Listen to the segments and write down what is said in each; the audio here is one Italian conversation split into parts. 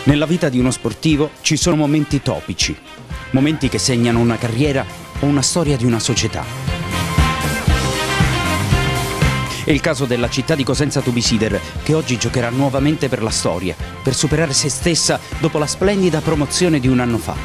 Nella vita di uno sportivo ci sono momenti topici, momenti che segnano una carriera o una storia di una società. È il caso della città di Cosenza Tubisider, che oggi giocherà nuovamente per la storia, per superare se stessa dopo la splendida promozione di un anno fa.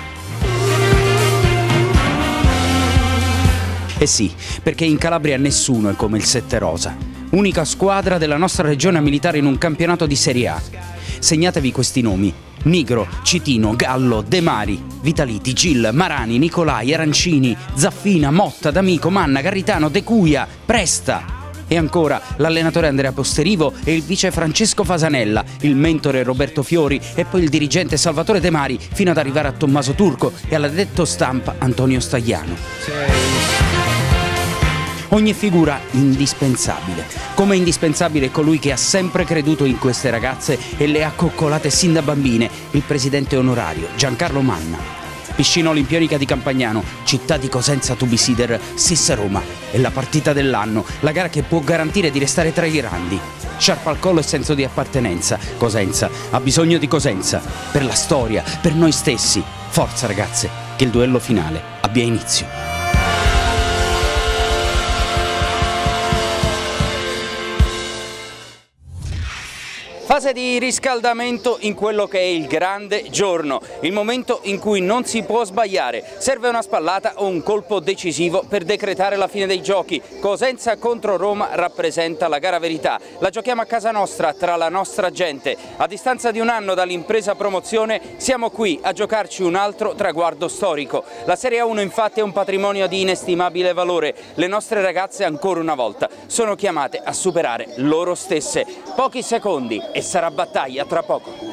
Eh sì, perché in Calabria nessuno è come il Sette Rosa, unica squadra della nostra regione militare in un campionato di Serie A. Segnatevi questi nomi: Nigro, Citino, Gallo, De Mari, Vitaliti, Gil, Marani, Nicolai, Arancini, Zaffina, Motta, D'Amico, Manna, Garritano, De Cuia, Presta. E ancora l'allenatore Andrea Posterivo e il vice Francesco Fasanella, il mentore Roberto Fiori e poi il dirigente Salvatore De Mari, fino ad arrivare a Tommaso Turco e all'addetto stampa Antonio Stagliano. Ogni figura indispensabile, come indispensabile colui che ha sempre creduto in queste ragazze e le ha coccolate sin da bambine, il presidente onorario Giancarlo Manna. Piscina Olimpionica di Campagnano, città di Cosenza Tubisider, SIS Roma. È la partita dell'anno, la gara che può garantire di restare tra i grandi. Sciarpa al collo e senso di appartenenza. Cosenza ha bisogno di Cosenza, per la storia, per noi stessi. Forza ragazze, che il duello finale abbia inizio. Fase di riscaldamento in quello che è il grande giorno, il momento in cui non si può sbagliare. Serve una spallata o un colpo decisivo per decretare la fine dei giochi. Cosenza contro Roma rappresenta la gara verità. La giochiamo a casa nostra, tra la nostra gente. A distanza di un anno dall'impresa promozione siamo qui a giocarci un altro traguardo storico. La Serie A1 infatti è un patrimonio di inestimabile valore. Le nostre ragazze ancora una volta sono chiamate a superare loro stesse. Pochi secondi e sarà battaglia tra poco.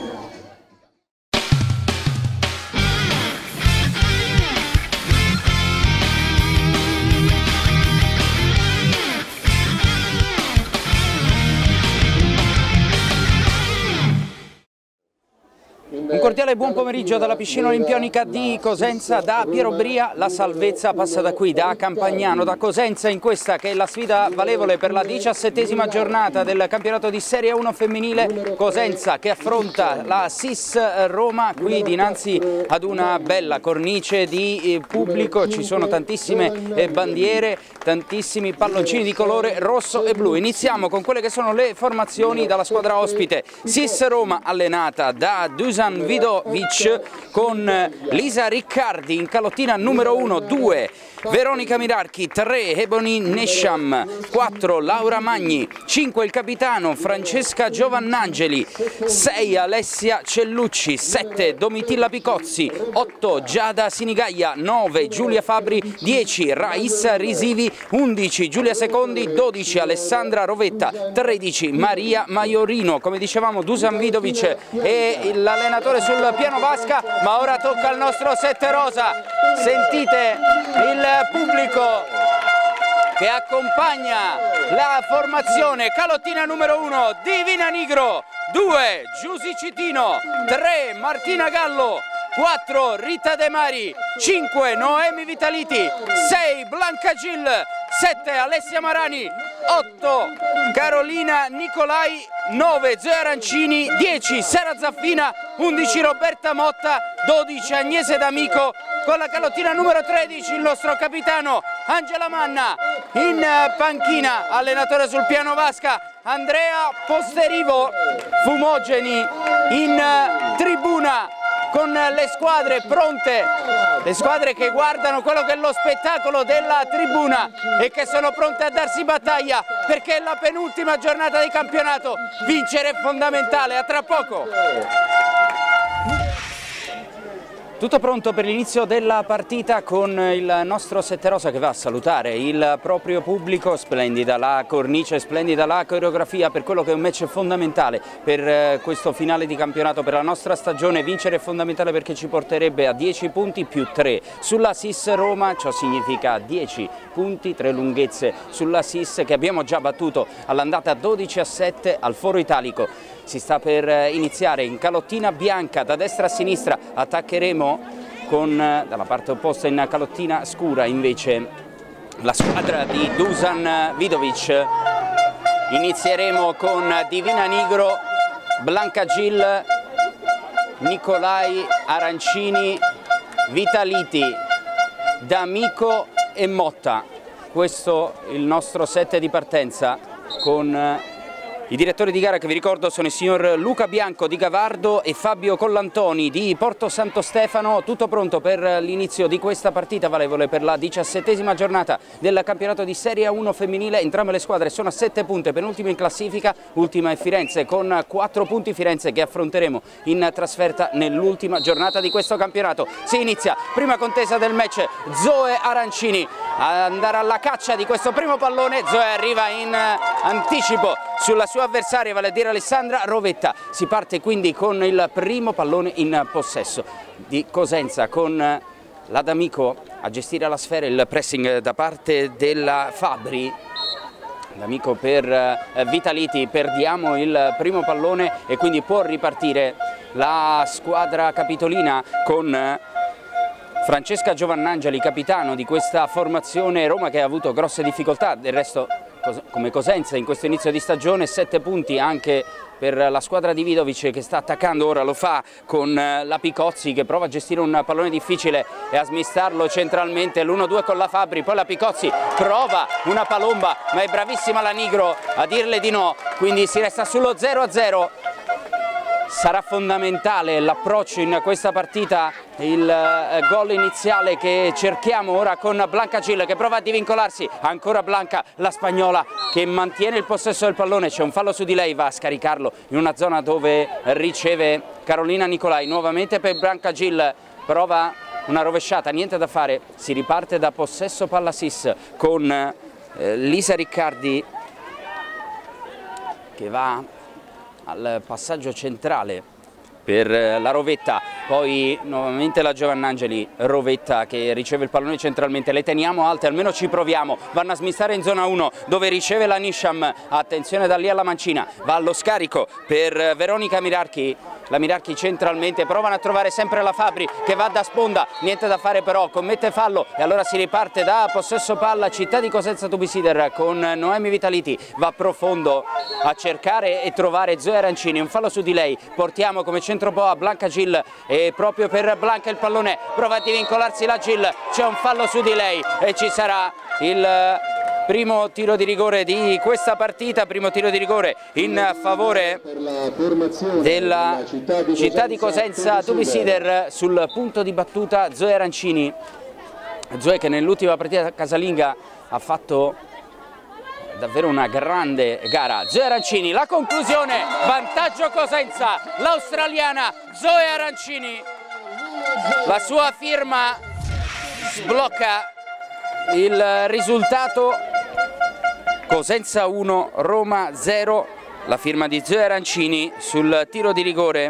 Un cordiale buon pomeriggio dalla piscina olimpionica di Cosenza, da Piero Bria. La salvezza passa da qui, da Campagnano, da Cosenza, in questa che è la sfida valevole per la 17ª giornata del campionato di Serie 1 femminile. Cosenza che affronta la SIS Roma, qui dinanzi ad una bella cornice di pubblico. Ci sono tantissime bandiere, tantissimi palloncini di colore rosso e blu. Iniziamo con quelle che sono le formazioni dalla squadra ospite. SIS Roma allenata da Dusan Vidovic con Lisa Riccardi in calottina numero 1, 2 Veronica Mirarchi, 3 Ebony Nesham, 4 Laura Magni, 5 il capitano Francesca Giovannangeli, 6 Alessia Cellucci, 7 Domitilla Picozzi, 8 Giada Sinigaia, 9 Giulia Fabri, 10 Raissa Risivi, 11 Giulia Secondi, 12 Alessandra Rovetta, 13 Maria Maiorino. Come dicevamo, Dusan Vidovic e l'allenatore sul piano vasca, ma ora tocca al nostro Sette Rosa. Sentite il pubblico che accompagna la formazione. Calottina numero 1 Divina Nigro, 2 Giusy Citino, 3 Martina Gallo, 4 Rita De Mari, 5 Noemi Vitaliti, 6 Blanca Gil, 7 Alessia Marani, 8 Carolina Nicolai, 9 Zoe Arancini, 10 Sara Zaffina, 11 Roberta Motta, 12 Agnese D'Amico. Con la calottina numero 13 il nostro capitano Angela Manna, in panchina allenatore sul piano vasca Andrea Posterivo, Fumogeni in tribuna con le squadre pronte, le squadre che guardano quello che è lo spettacolo della tribuna e che sono pronte a darsi battaglia, perché è la penultima giornata di campionato. Vincere è fondamentale. A tra poco. Tutto pronto per l'inizio della partita con il nostro Sette Rosa che va a salutare il proprio pubblico. Splendida la cornice, splendida la coreografia per quello che è un match fondamentale per questo finale di campionato, per la nostra stagione. Vincere è fondamentale perché ci porterebbe a 10 punti più 3 sulla SIS Roma. Ciò significa 10 punti, 3 lunghezze sulla SIS che abbiamo già battuto all'andata 12-7 al Foro Italico. Si sta per iniziare in calottina bianca, da destra a sinistra attaccheremo con dalla parte opposta in calottina scura invece la squadra di Dusan Vidovic. Inizieremo con Divina Nigro, Blanca Gil, Nicolai, Arancini, Vitaliti, D'Amico e Motta. Questo è il nostro set di partenza con i direttori di gara, che vi ricordo sono il signor Luca Bianco di Gavardo e Fabio Collantoni di Porto Santo Stefano. Tutto pronto per l'inizio di questa partita valevole per la 17ª giornata del campionato di Serie 1 femminile. Entrambe le squadre sono a 7 punti, penultima in classifica, ultima è Firenze con 4 punti. Firenze che affronteremo in trasferta nell'ultima giornata di questo campionato. Si inizia, prima contesa del match, Zoe Arancini a andare alla caccia di questo primo pallone. Zoe arriva in anticipo sulla sua avversaria, vale a dire Alessandra Rovetta. Si parte quindi con il primo pallone in possesso di Cosenza, con la D'Amico a gestire la sfera, il pressing da parte della Fabri. D'Amico per Vitaliti, perdiamo il primo pallone e quindi può ripartire la squadra capitolina con Francesca Giovannangeli, capitano di questa formazione Roma, che ha avuto grosse difficoltà. Del resto, come Cosenza in questo inizio di stagione, 7 punti anche per la squadra di Vidovic, che sta attaccando. Ora lo fa con la Picozzi, che prova a gestire un pallone difficile e a smistarlo centralmente, l'1-2 con la Fabri. Poi la Picozzi prova una palomba, ma è bravissima la Nigro a dirle di no, quindi si resta sullo 0-0. Sarà fondamentale l'approccio in questa partita, il gol iniziale che cerchiamo ora con Blanca Gil, che prova a divincolarsi. Ancora Blanca, la spagnola, che mantiene il possesso del pallone. C'è un fallo su di lei, va a scaricarlo in una zona dove riceve Carolina Nicolai. Nuovamente per Blanca Gil, prova una rovesciata, niente da fare. Si riparte da possesso palla SIS con Lisa Riccardi, che va al passaggio centrale per la Rovetta, poi nuovamente la Giovannangeli, Rovetta che riceve il pallone centralmente. Le teniamo alte, almeno ci proviamo. Vanno a smistare in zona 1 dove riceve la Nisham, attenzione da lì alla mancina, va allo scarico per Veronica Mirarchi. La Mirarchi centralmente, provano a trovare sempre la Fabri, che va da sponda, niente da fare però, commette fallo e allora si riparte da possesso palla Città di Cosenza Tubisider con Noemi Vitaliti. Va profondo a cercare e trovare Zoe Arancini, un fallo su di lei. Portiamo come centroboa Blanca Gil e proprio per Blanca il pallone, prova a divincolarsi la Gil, c'è un fallo su di lei e ci sarà il primo tiro di rigore di questa partita, primo tiro di rigore in favore della Città di Cosenza Tubisider. Sul punto di battuta Zoe Arancini, Zoe che nell'ultima partita casalinga ha fatto davvero una grande gara. Zoe Arancini, la conclusione, vantaggio Cosenza, l'australiana Zoe Arancini, la sua firma sblocca il risultato. Cosenza 1, Roma 0, la firma di Zoe Arancini sul tiro di rigore,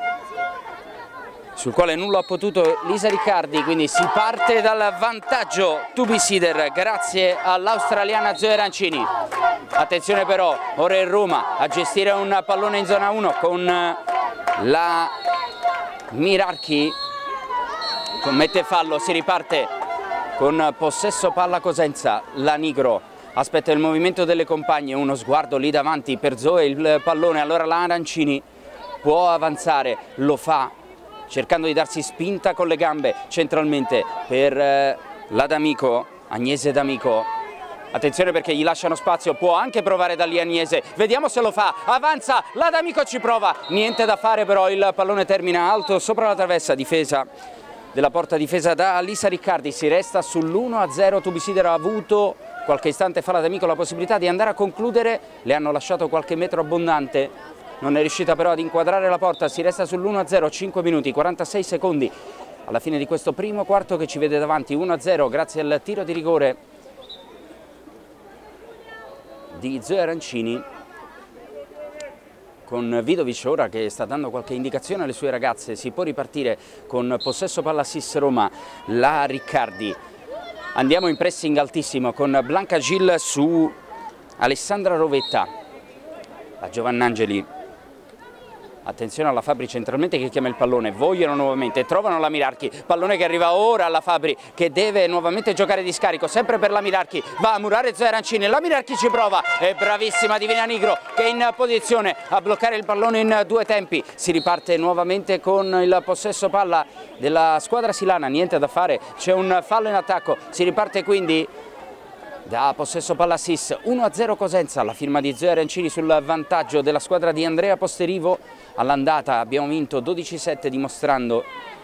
sul quale nulla ha potuto Lisa Riccardi, quindi si parte dal vantaggio Tubisider grazie all'australiana Zoe Arancini. Attenzione però, ora è Roma a gestire un pallone in zona 1 con la Mirarchi, commette fallo, si riparte con possesso palla Cosenza. La Nigro aspetta il movimento delle compagne, uno sguardo lì davanti per Zoe, il pallone, allora la Arancini può avanzare, lo fa cercando di darsi spinta con le gambe centralmente per la D'Amico, Agnese D'Amico. Attenzione perché gli lasciano spazio, può anche provare da lì Agnese, vediamo se lo fa, avanza, la D'Amico ci prova, niente da fare però, il pallone termina alto sopra la traversa, difesa della porta, difesa da Lisa Riccardi. Si resta sull'1-0, Tubisider ha avuto qualche istante fa la D'Amico la possibilità di andare a concludere, le hanno lasciato qualche metro abbondante, non è riuscita però ad inquadrare la porta. Si resta sull'1-0, 5 minuti 46 secondi alla fine di questo primo quarto che ci vede davanti 1-0 grazie al tiro di rigore di Zoe Arancini, con Vidovic ora che sta dando qualche indicazione alle sue ragazze. Si può ripartire con possesso palla SIS Roma, la Riccardi. Andiamo in pressing altissimo con Blanca Gil su Alessandra Rovetta, la Giovannangeli attenzione alla Fabbri centralmente che chiama il pallone, vogliono nuovamente, trovano la Mirarchi, pallone che arriva ora alla Fabbri che deve nuovamente giocare di scarico, sempre per la Mirarchi, va a murare Zoe Arancini, la Mirarchi ci prova, è bravissima Divina Nigro che è in posizione a bloccare il pallone in due tempi, si riparte nuovamente con il possesso palla della squadra silana, niente da fare, c'è un fallo in attacco, si riparte quindi da possesso palla SIS, 1-0 Cosenza, la firma di Zoe Arancini sul vantaggio della squadra di Andrea Posterivo. All'andata abbiamo vinto 12-7 dimostrando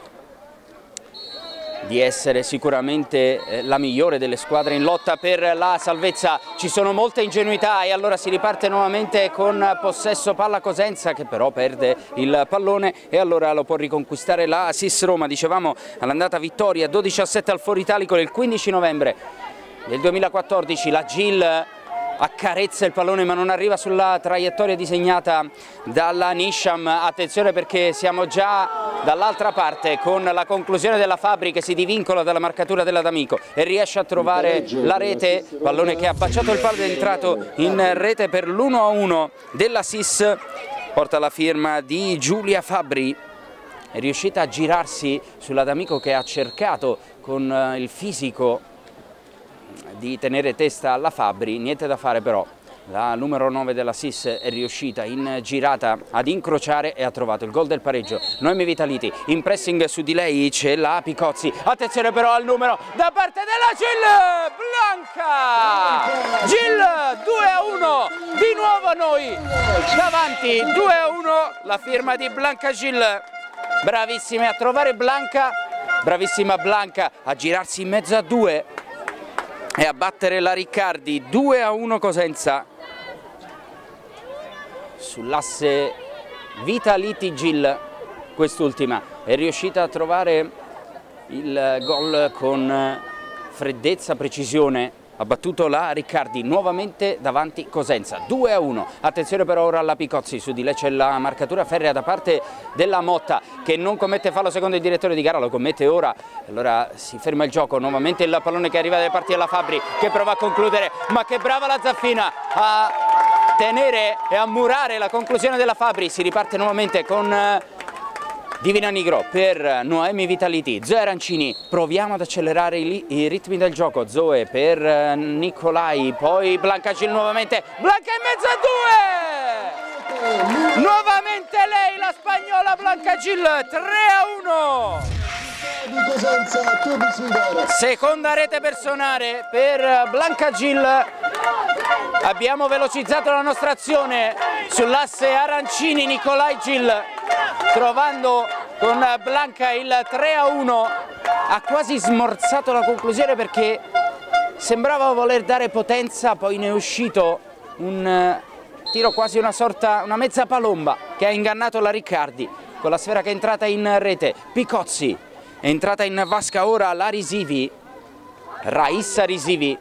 di essere sicuramente la migliore delle squadre in lotta per la salvezza. Ci sono molte ingenuità e allora si riparte nuovamente con possesso palla Cosenza che però perde il pallone e allora lo può riconquistare la SIS Roma. Dicevamo all'andata vittoria 12-7 al Foro Italico il 15 novembre del 2014, la Gil accarezza il pallone ma non arriva sulla traiettoria disegnata dalla Nisham, attenzione perché siamo già dall'altra parte con la conclusione della Fabbri che si divincola dalla marcatura della D'Amico e riesce a trovare la rete, pallone che ha baciato il palo ed è entrato in rete per l'1-1 della SIS, porta la firma di Giulia Fabbri, è riuscita a girarsi sulla D'Amico che ha cercato con il fisico di tenere testa alla Fabbri, niente da fare però, la numero 9 della SIS è riuscita in girata ad incrociare e ha trovato il gol del pareggio. Noemi Vitaliti, in pressing su di lei c'è la Picozzi, attenzione però al numero da parte della Gil, Blanca! Gil 2-1, di nuovo noi davanti, 2-1, la firma di Blanca Gil, bravissime a trovare Blanca, bravissima Blanca a girarsi in mezzo a due e a battere la Riccardi, 2-1 Cosenza sull'asse Vitaliti Gil, quest'ultima è riuscita a trovare il gol con freddezza, precisione, ha battuto la Riccardi, nuovamente davanti Cosenza, 2-1, attenzione però ora alla Picozzi, su di lei c'è la marcatura ferrea da parte della Motta che non commette fallo secondo il direttore di gara, lo commette ora, allora si ferma il gioco, nuovamente il pallone che arriva dalle parti della Fabbri che prova a concludere, ma che brava la Zaffina a tenere e a murare la conclusione della Fabbri, si riparte nuovamente con Divina Nigro per Noemi Vitaliti, Zoe Arancini, proviamo ad accelerare i ritmi del gioco, Zoe per Nicolai, poi Blanca Gil nuovamente, Blanca in mezzo a due! Nuovamente lei, la spagnola Blanca Gil, 3-1! Seconda rete personale per Blanca Gil, abbiamo velocizzato la nostra azione sull'asse Arancini-Nicolai Gil, trovando con Blanca il 3-1, ha quasi smorzato la conclusione perché sembrava voler dare potenza, poi ne è uscito un tiro quasi una mezza palomba che ha ingannato la Riccardi con la sfera che è entrata in rete. Picozzi è entrata in vasca ora la Risivi, Raissa Risivi,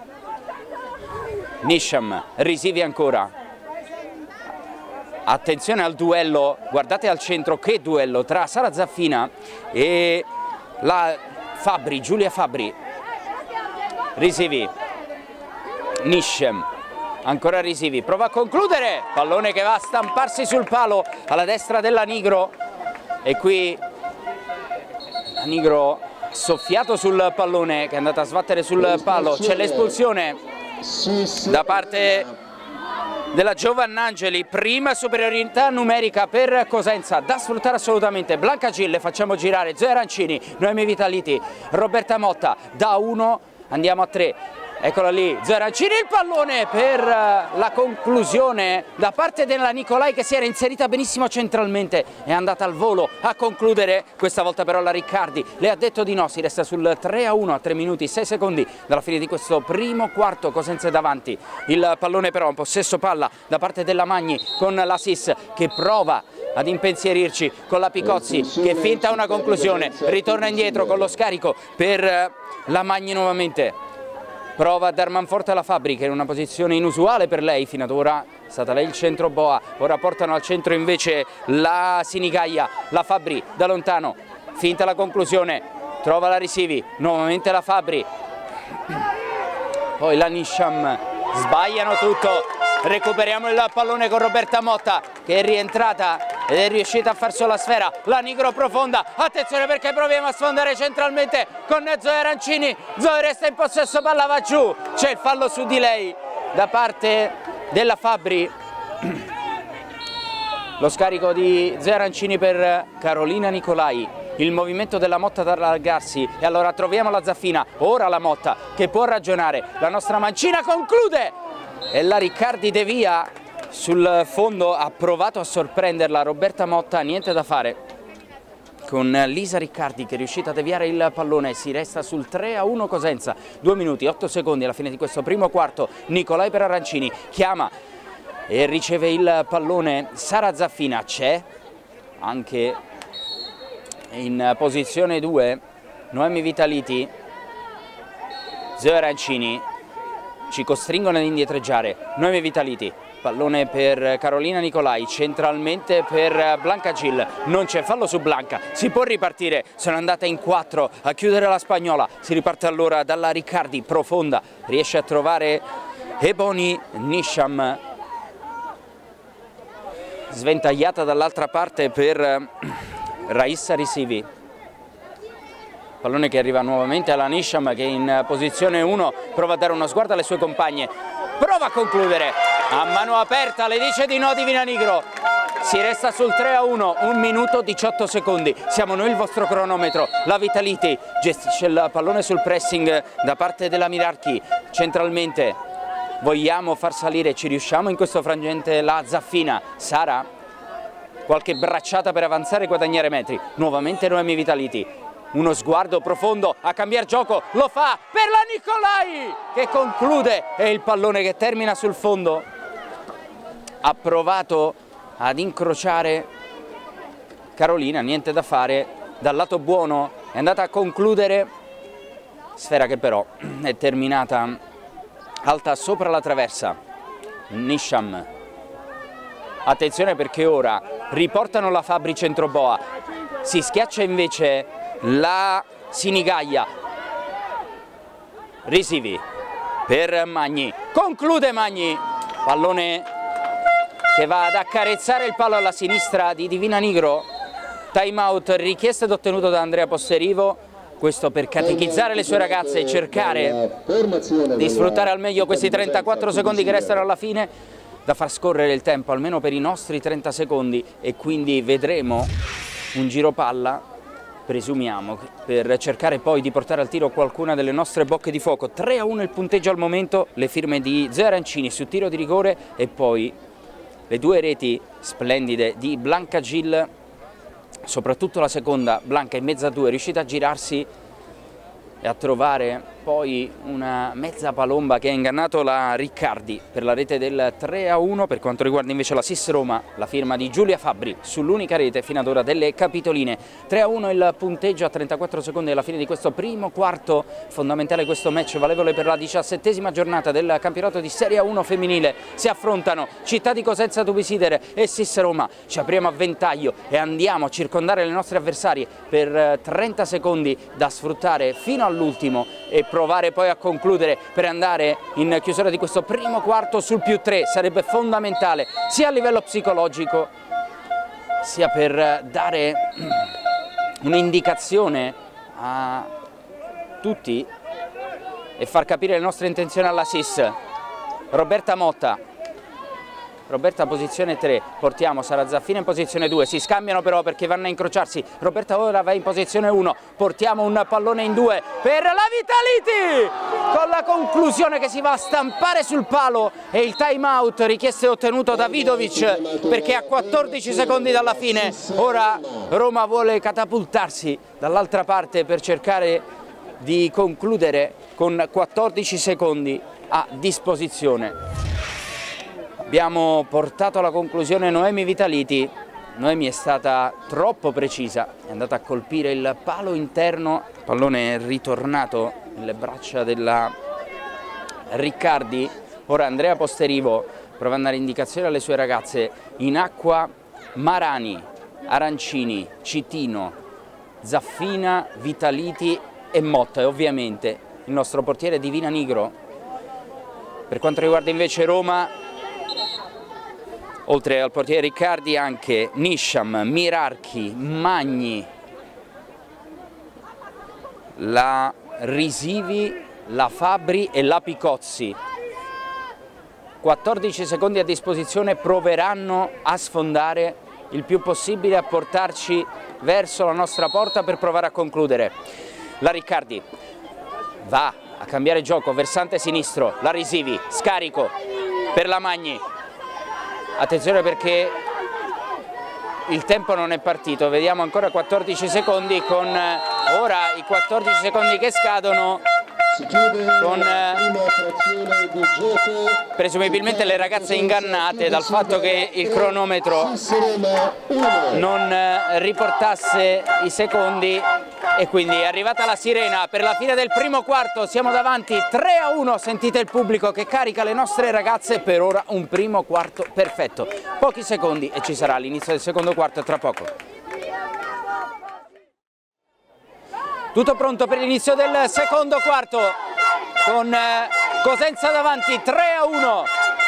Nisham, Risivi ancora. Attenzione al duello, guardate al centro che duello tra Sara Zaffina e la Fabbri, Giulia Fabbri. Risivi, Nisham, ancora Risivi, prova a concludere, pallone che va a stamparsi sul palo alla destra della Nigro e qui la Nigro soffiato sul pallone che è andata a sbattere sul palo, c'è l'espulsione da parte della Giovannangeli, prima superiorità numerica per Cosenza, da sfruttare assolutamente. Blanca Gil, facciamo girare Zoe Arancini, Noemi Vitaliti, Roberta Motta, da 1 andiamo a 3. Eccola lì, Zoe Arancini, il pallone per la conclusione da parte della Nicolai che si era inserita benissimo centralmente, è andata al volo a concludere, questa volta però la Riccardi le ha detto di no, si resta sul 3-1 a 3 minuti 6 secondi dalla fine di questo primo quarto, Cosenza è davanti, il pallone però un possesso palla da parte della Magni con la SIS che prova ad impensierirci con la Picozzi che finta una conclusione, ritorna indietro con lo scarico per la Magni nuovamente. Prova a dar manforte alla Fabbri che è in una posizione inusuale per lei, fino ad ora è stata lei il centro boa, ora portano al centro invece la Sinigaia, la Fabbri da lontano, finta la conclusione, trova la Risivi, nuovamente la Fabbri, poi la Nisham, sbagliano tutto, recuperiamo il pallone con Roberta Motta che è rientrata ed è riuscita a far sulla sfera la Nigro profonda. Attenzione perché proviamo a sfondare centralmente con Zoe Arancini. Zoe resta in possesso, palla va giù, c'è il fallo su di lei da parte della Fabbri. Lo scarico di Zoe Arancini per Carolina Nicolai. Il movimento della Motta ad allargarsi e allora troviamo la Zaffina, ora la Motta che può ragionare, la nostra mancina conclude e la Riccardi devia sul fondo, ha provato a sorprenderla Roberta Motta, niente da fare con Lisa Riccardi che è riuscita a deviare il pallone. Si resta sul 3-1 Cosenza, 2 minuti 8 secondi alla fine di questo primo quarto. Nicolai per Arancini, chiama e riceve il pallone Sara Zaffina, c'è anche in posizione 2 Noemi Vitaliti. Zoe Arancini, ci costringono ad indietreggiare. Noemi Vitaliti, pallone per Carolina Nicolai, centralmente per Blanca Gil, non c'è fallo su Blanca, si può ripartire, sono andata in 4 a chiudere la spagnola, si riparte allora dalla Riccardi profonda, riesce a trovare Ebony Nisham, sventagliata dall'altra parte per Raissa Risivi. Pallone che arriva nuovamente alla Nisham che in posizione 1 prova a dare uno sguardo alle sue compagne, prova a concludere a mano aperta, le dice di no Divina Nigro. Si resta sul 3-1, 1 minuto 18 secondi, siamo noi il vostro cronometro. La Vitaliti gestisce il pallone sul pressing da parte della Mirarchi, centralmente vogliamo far salire, ci riusciamo in questo frangente la Zaffina. Sara, qualche bracciata per avanzare e guadagnare metri, nuovamente Noemi Vitaliti, uno sguardo profondo a cambiare gioco, lo fa per la Nicolai che conclude e il pallone che termina sul fondo. Ha provato ad incrociare Carolina, niente da fare, dal lato buono è andata a concludere, sfera che però è terminata alta sopra la traversa. Nisham, attenzione perché ora riportano la Fabbri centroboa, si schiaccia invece la Sinigaia. Risivi per Magni, conclude Magni, pallone che va ad accarezzare il palo alla sinistra di Divina Nigro. Time out richiesto ed ottenuto da Andrea Posserivo, questo per catechizzare le sue ragazze e cercare di sfruttare al meglio questi 34 secondi che restano alla fine, da far scorrere il tempo almeno per i nostri 30 secondi e quindi vedremo un giro palla, presumiamo, per cercare poi di portare al tiro qualcuna delle nostre bocche di fuoco. 3-1 il punteggio al momento, le firme di Zoe Arancini su tiro di rigore e poi le 2 reti splendide di Blanca Gil, soprattutto la seconda, Blanca in mezzo a 2, è riuscita a girarsi e a trovare poi una mezza palomba che ha ingannato la Riccardi per la rete del 3-1. Per quanto riguarda invece la SIS Roma, la firma di Giulia Fabbri sull'unica rete fino ad ora delle Capitoline. 3-1 il punteggio a 34 secondi alla fine di questo primo quarto, fondamentale questo match valevole per la 17ª giornata del campionato di Serie 1 femminile. Si affrontano Città di Cosenza Tubisidere e SIS Roma, ci apriamo a ventaglio e andiamo a circondare le nostre avversarie per 30 secondi da sfruttare fino all'ultimo e provare poi a concludere per andare in chiusura di questo primo quarto sul +3. Sarebbe fondamentale sia a livello psicologico sia per dare un'indicazione a tutti e far capire le nostre intenzioni alla SIS. Roberta Motta, Roberta posizione 3, portiamo Sara Zaffina in posizione 2, si scambiano però perché vanno a incrociarsi. Roberta ora va in posizione 1, portiamo un pallone in 2 per la Vitaliti, con la conclusione che si va a stampare sul palo e il time out richiesto e ottenuto da Vidovic perché a 14 secondi dalla fine ora Roma vuole catapultarsi dall'altra parte per cercare di concludere con 14 secondi a disposizione. Abbiamo portato alla conclusione Noemi Vitaliti, Noemi è stata troppo precisa, è andata a colpire il palo interno, il pallone è ritornato nelle braccia della Riccardi. Ora Andrea Posterivo prova a dare indicazioni alle sue ragazze, in acqua Marani, Arancini, Citino, Zaffina, Vitaliti e Motta e ovviamente il nostro portiere Divina Nigro. Per quanto riguarda invece Roma, oltre al portiere Riccardi anche Nisham, Mirarchi, Magni, la Risivi, la Fabbri e la Picozzi. 14 secondi a disposizione, proveranno a sfondare il più possibile, a portarci verso la nostra porta per provare a concludere. La Riccardi va a cambiare gioco, versante sinistro, la Risivi, scarico per la Magni. Attenzione perché il tempo non è partito, vediamo ancora 14 secondi con ora i 14 secondi che scadono, con presumibilmente le ragazze ingannate dal fatto che il cronometro non riportasse i secondi, e quindi è arrivata la sirena per la fine del primo quarto. Siamo davanti 3-1, sentite il pubblico che carica le nostre ragazze. Per ora un primo quarto perfetto, pochi secondi e ci sarà l'inizio del secondo quarto tra poco. Tutto pronto per l'inizio del secondo quarto, con Cosenza davanti 3-1.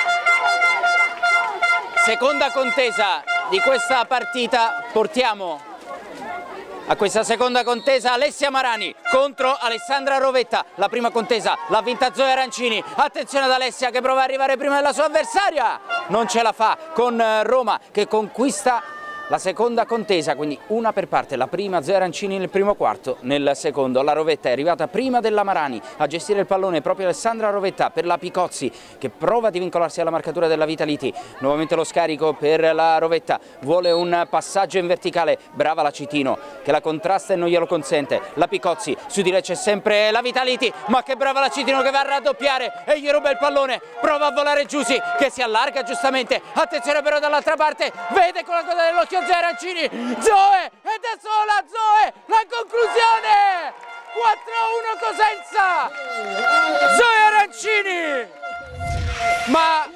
Seconda contesa di questa partita, portiamo a questa seconda contesa Alessia Marani contro Alessandra Rovetta. La prima contesa l'ha vinta Zoe Arancini. Attenzione ad Alessia che prova ad arrivare prima della sua avversaria, non ce la fa, con Roma che conquista la seconda contesa, quindi una per parte. La prima Zoe Arancini nel primo quarto, nel secondo la Rovetta è arrivata prima della Marani a gestire il pallone, proprio Alessandra Rovetta per la Picozzi che prova a divincolarsi alla marcatura della Vitaliti. Nuovamente lo scarico per la Rovetta, vuole un passaggio in verticale, brava la Citino che la contrasta e non glielo consente. La Picozzi, su di lei c'è sempre la Vitaliti, ma che brava la Citino che va a raddoppiare e gli ruba il pallone, prova a volare Giussi che si allarga giustamente. Attenzione però dall'altra parte, vede con la coda dell'occhio Zoe Arancini, Zoe ed è sola Zoe, la conclusione 4-1 Cosenza, Zoe Arancini, ma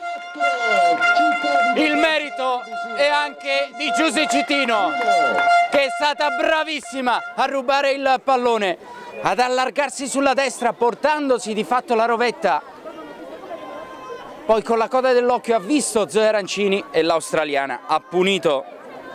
il merito è anche di Giussi Citino che è stata bravissima a rubare il pallone, ad allargarsi sulla destra portandosi di fatto la Rovetta. Poi con la coda dell'occhio ha visto Zoe Arancini e l'australiana ha punito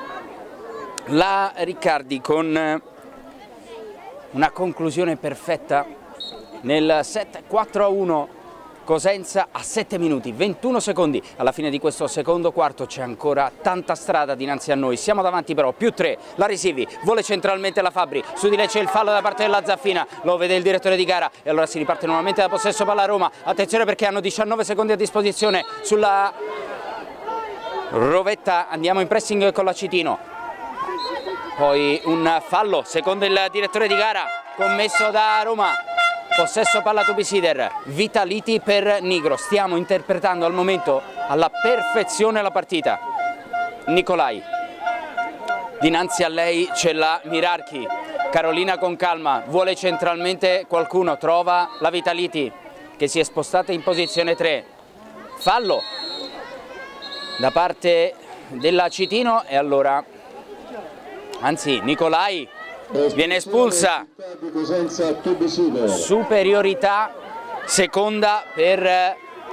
la Riccardi con una conclusione perfetta nel set 4-1. Cosenza a 7 minuti 21 secondi alla fine di questo secondo quarto, c'è ancora tanta strada dinanzi a noi, siamo davanti però più 3. La Risivi vuole centralmente la Fabbri, su di lei c'è il fallo da parte della Zaffina, lo vede il direttore di gara e allora si riparte nuovamente da possesso palla a Roma. Attenzione perché hanno 19 secondi a disposizione sulla Rovetta, andiamo in pressing con la Citino, poi un fallo secondo il direttore di gara commesso da Roma. Possesso palla to be Sider, Vitaliti per Nigro, stiamo interpretando al momento alla perfezione la partita. Nicolai, dinanzi a lei c'è la Mirarchi, Carolina con calma, vuole centralmente qualcuno, trova la Vitaliti che si è spostata in posizione 3. Fallo da parte della Citino e allora, anzi Nicolai viene espulsa. Superiorità seconda per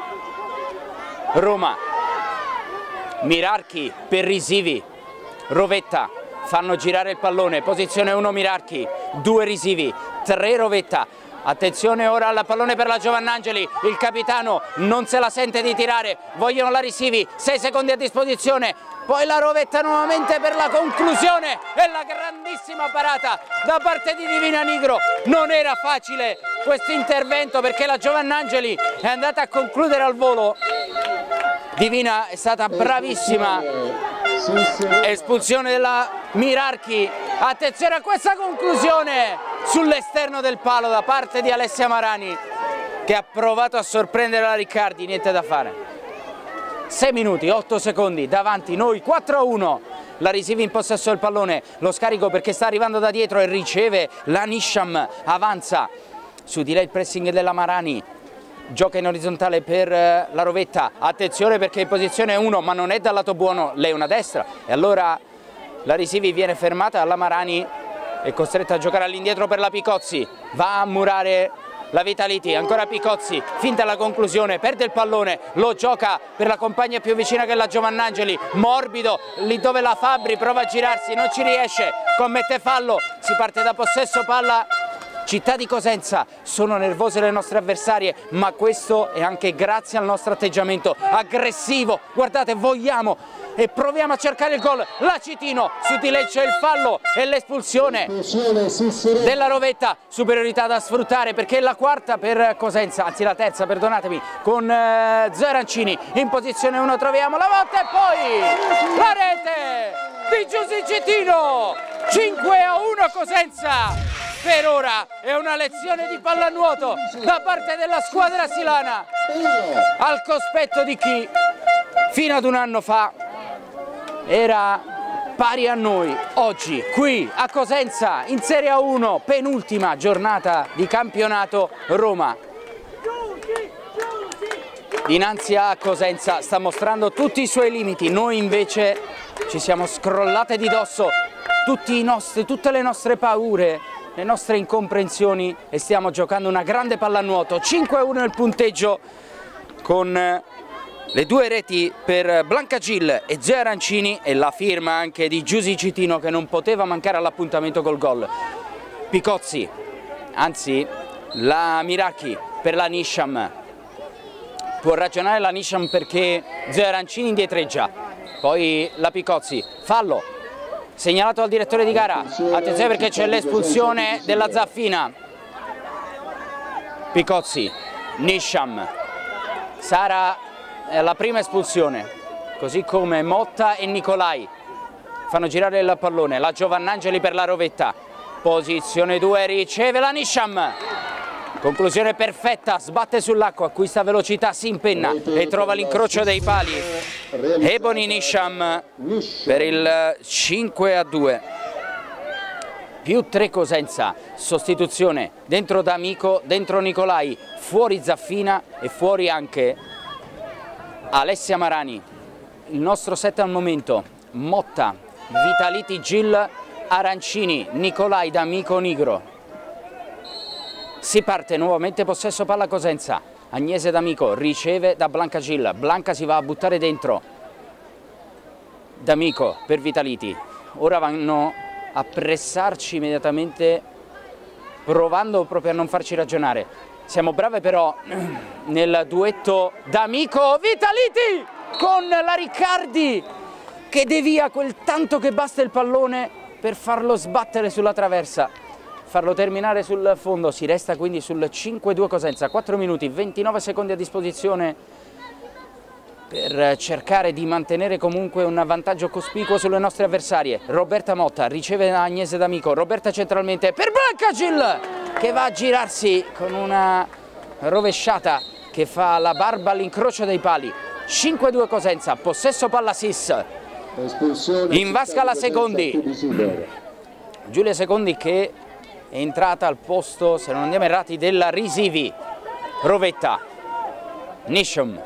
Roma. Mirarchi per Risivi, Rovetta fanno girare il pallone, posizione 1 Mirarchi, 2 Risivi, 3 Rovetta. Attenzione ora al pallone per la Giovannangeli, il capitano non se la sente di tirare, vogliono la Risivi, 6 secondi a disposizione, poi la Rovetta nuovamente per la conclusione e la grandissima parata da parte di Divina Nigro. Non era facile questo intervento perché la Giovannangeli è andata a concludere al volo. Divina è stata bravissima, espulsione della Mirarchi. Attenzione a questa conclusione sull'esterno del palo da parte di Alessia Marani che ha provato a sorprendere la Riccardi, niente da fare. 6 minuti, 8 secondi, davanti noi 4-1, la Risivi in possesso del pallone, lo scarico perché sta arrivando da dietro e riceve la Nisham, avanza, su di lei il pressing della Marani, gioca in orizzontale per la Rovetta, attenzione perché è in posizione 1 ma non è dal lato buono, lei è una destra e allora la Risivi viene fermata, la Marani è costretta a giocare all'indietro per la Picozzi, va a murare la Vitality, ancora Picozzi, finta la conclusione, perde il pallone, lo gioca per la compagna più vicina che è la Giovannangeli, morbido, lì dove la Fabbri prova a girarsi, non ci riesce, commette fallo, si parte da possesso palla. Città di Cosenza, sono nervose le nostre avversarie, ma questo è anche grazie al nostro atteggiamento aggressivo. Guardate, vogliamo e proviamo a cercare il gol. La Citino, su di lei c'è il fallo e l'espulsione della Rovetta. Superiorità da sfruttare perché è la quarta per Cosenza, anzi la terza, perdonatemi, con Zoe Arancini. In posizione 1 troviamo la botta e poi la rete di Giusy Citino. 5-1 Cosenza. Per ora è una lezione di pallanuoto da parte della squadra silana, al cospetto di chi fino ad un anno fa era pari a noi. Oggi qui a Cosenza in Serie A1, penultima giornata di campionato, Roma dinanzi a Cosenza sta mostrando tutti i suoi limiti, noi invece ci siamo scrollate di dosso tutte le nostre paure, le nostre incomprensioni e stiamo giocando una grande pallanuoto. 5-1 il punteggio con le due reti per Blanca Gil e Zoe Arancini e la firma anche di Giusy Citino che non poteva mancare all'appuntamento col gol. Picozzi, anzi la Miracchi per la Nisham, può ragionare la Nisham perché Zoe Arancini indietreggia, poi la Picozzi, fallo. Segnalato al direttore di gara, attenzione perché c'è l'espulsione della Zaffina. Picozzi, Nisham, sarà la prima espulsione, così come Motta e Nicolai fanno girare il pallone, la Giovannangeli per la Rovetta, posizione 2, riceve la Nisham, conclusione perfetta, sbatte sull'acqua, acquista velocità, si impenna e trova l'incrocio dei pali. Ebony Nisham per il 5-2, più 3 Cosenza, sostituzione dentro D'Amico, dentro Nicolai, fuori Zaffina e fuori anche Alessia Marani. Il nostro set al momento: Motta, Vitality, Gil, Arancini, Nicolai, D'Amico, Nigro. Si parte nuovamente, possesso palla Cosenza. Agnese D'Amico riceve da Blanca Gil, Blanca si va a buttare dentro, D'Amico per Vitality, ora vanno a pressarci immediatamente provando proprio a non farci ragionare. Siamo brave però nel duetto D'Amico-Vitality con la Riccardi che devia quel tanto che basta il pallone per farlo sbattere sulla traversa, farlo terminare sul fondo. Si resta quindi sul 5-2 Cosenza, 4 minuti 29 secondi a disposizione per cercare di mantenere comunque un vantaggio cospicuo sulle nostre avversarie. Roberta Motta riceve Agnese D'Amico, Roberta centralmente per Blanca Gil che va a girarsi con una rovesciata che fa la barba all'incrocio dei pali. 5-2 Cosenza, possesso palla Sis, invasca la Secondi, Giulia Secondi che è entrata al posto, se non andiamo errati, della Risivi. Rovetta, Nisham,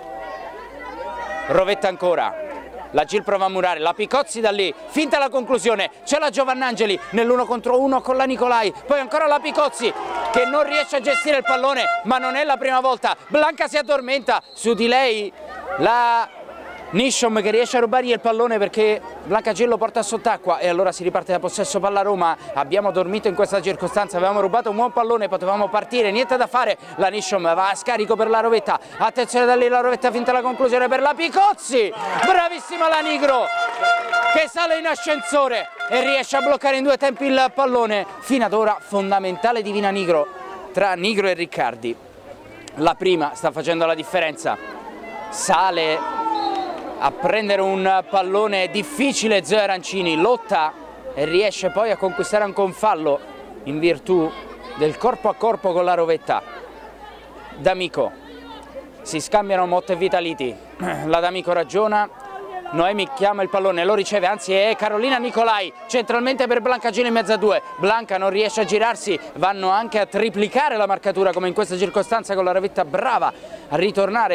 Rovetta ancora, la Gil prova a murare, la Picozzi da lì, finta la conclusione, c'è la Giovannangeli nell'1 contro 1 con la Nicolai, poi ancora la Picozzi che non riesce a gestire il pallone, ma non è la prima volta. Blanca si addormenta, su di lei la Nisham che riesce a rubargli il pallone perché Blanca Gil lo porta sott'acqua e allora si riparte da possesso palla Roma. Abbiamo dormito in questa circostanza, avevamo rubato un buon pallone, potevamo partire, niente da fare. La Nisham va a scarico per la Rovetta, attenzione da lì la Rovetta, finta la conclusione per la Picozzi, bravissima la Nigro che sale in ascensore e riesce a bloccare in 2 tempi il pallone. Fino ad ora fondamentale Divina Nigro tra Nigro e Riccardi, la prima sta facendo la differenza, sale a prendere un pallone difficile Zoe Arancini, lotta e riesce poi a conquistare anche un fallo in virtù del corpo a corpo con la Rovetta. D'Amico, si scambiano Motta e Vitality, la D'Amico ragiona, Noemi chiama il pallone, lo riceve, anzi è Carolina Nicolai centralmente per Blanca Gil in mezzo a 2, Blanca non riesce a girarsi, vanno anche a triplicare la marcatura come in questa circostanza con la Rovetta brava a ritornare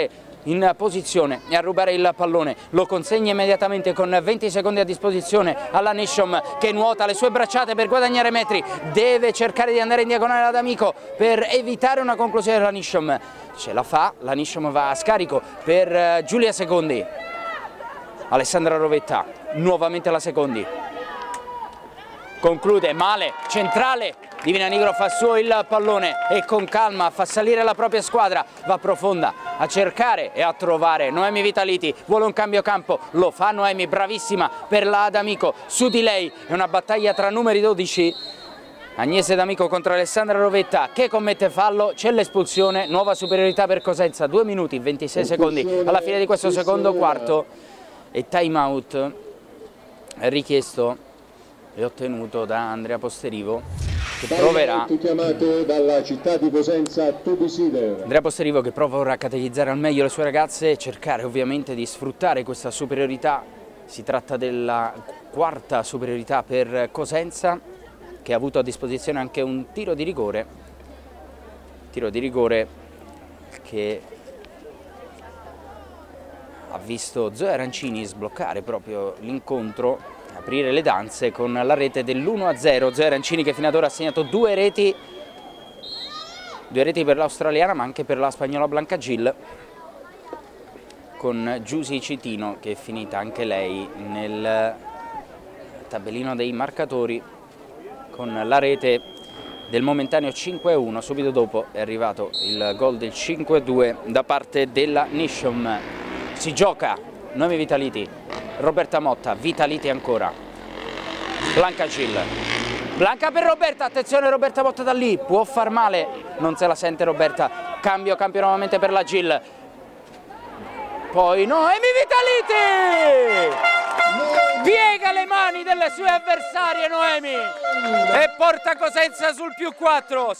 in posizione e a rubare il pallone, lo consegna immediatamente con 20 secondi a disposizione alla Nishom, che nuota le sue bracciate per guadagnare metri, deve cercare di andare in diagonale ad Amico per evitare una conclusione della Nishom, ce la fa, la Nishom va a scarico per Giulia Secondi, Alessandra Rovetta, nuovamente la Secondi, conclude male, centrale, Divina Nigro fa suo il pallone e con calma fa salire la propria squadra, va profonda a cercare e a trovare Noemi Vitaliti, vuole un cambio campo, lo fa Noemi, bravissima per la D'Amico, su di lei è una battaglia tra numeri 12, Agnese D'Amico contro Alessandra Rovetta che commette fallo, c'è l'espulsione, nuova superiorità per Cosenza, 2 minuti 26 secondi alla fine di questo secondo quarto e time out richiesto e ottenuto da Andrea Posterivo. Che proverà, dalla città di Cosenza, Andrea Posterivo che prova ora a catechizzare al meglio le sue ragazze e cercare ovviamente di sfruttare questa superiorità. Si tratta della quarta superiorità per Cosenza, che ha avuto a disposizione anche un tiro di rigore che ha visto Zoe Arancini sbloccare proprio l'incontro, aprire le danze con la rete dell'1-0, Zoe Arancini che fino ad ora ha segnato due reti per l'australiana ma anche per la spagnola Blanca Gil, con Giusy Citino che è finita anche lei nel tabellino dei marcatori con la rete del momentaneo 5-1, subito dopo è arrivato il gol del 5-2 da parte della Nishom. Si gioca Noemi Vitaliti, Roberta Motta, Vitaliti ancora, Blanca Gil, Blanca per Roberta, attenzione Roberta Motta da lì, può far male, non se la sente Roberta, cambio nuovamente per la Gil, poi Noemi Vitaliti, piega le mani delle sue avversarie Noemi e porta Cosenza sul +4,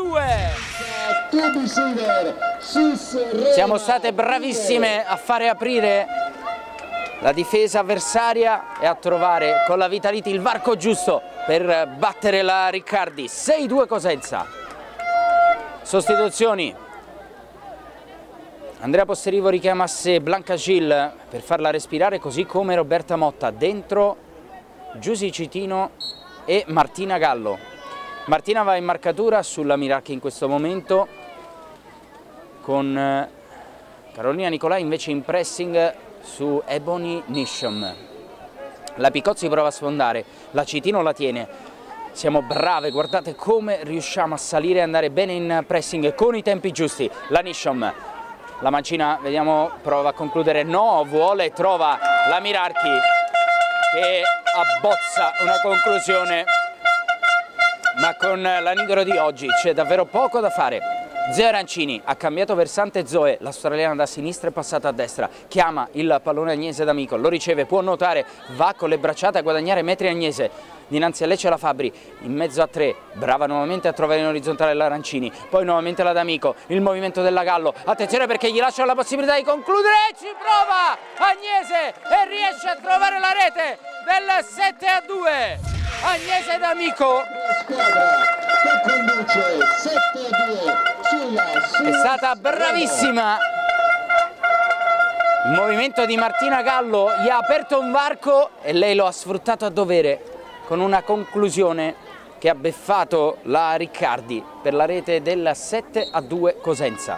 6-2. Siamo state bravissime a fare aprire la difesa avversaria e a trovare con la Vitaliti il varco giusto per battere la Riccardi. 6-2 Cosenza. Sostituzioni. Andrea Posterivo richiama a sé Blanca Gil per farla respirare, così come Roberta Motta. Dentro Giusy Citino e Martina Gallo. Martina va in marcatura sulla Miracchi in questo momento, con Carolina Nicolai invece in pressing su Ebony Nishom. La Picozzi prova a sfondare, la Citino la tiene, siamo brave, guardate come riusciamo a salire e andare bene in pressing con i tempi giusti. La Nishom, la Mancina, vediamo, prova a concludere, no, vuole, trova la Mirarchi che abbozza una conclusione, ma con la Nigro di oggi c'è davvero poco da fare. Zoe Arancini ha cambiato versante, Zoe, l'australiana da sinistra è passata a destra, chiama il pallone Agnese D'Amico, lo riceve, può nuotare, va con le bracciate a guadagnare metri Agnese, dinanzi a lei c'è la Fabbri, in mezzo a tre, brava nuovamente a trovare in orizzontale l'Arancini, poi nuovamente la D'Amico, il movimento della Gallo, attenzione perché gli lascia la possibilità di concludere, e ci prova Agnese e riesce a trovare la rete del 7-2, Agnese D'Amico. È stata bravissima, il movimento di Martina Gallo gli ha aperto un varco e lei lo ha sfruttato a dovere con una conclusione che ha beffato la Riccardi per la rete del 7-2 Cosenza.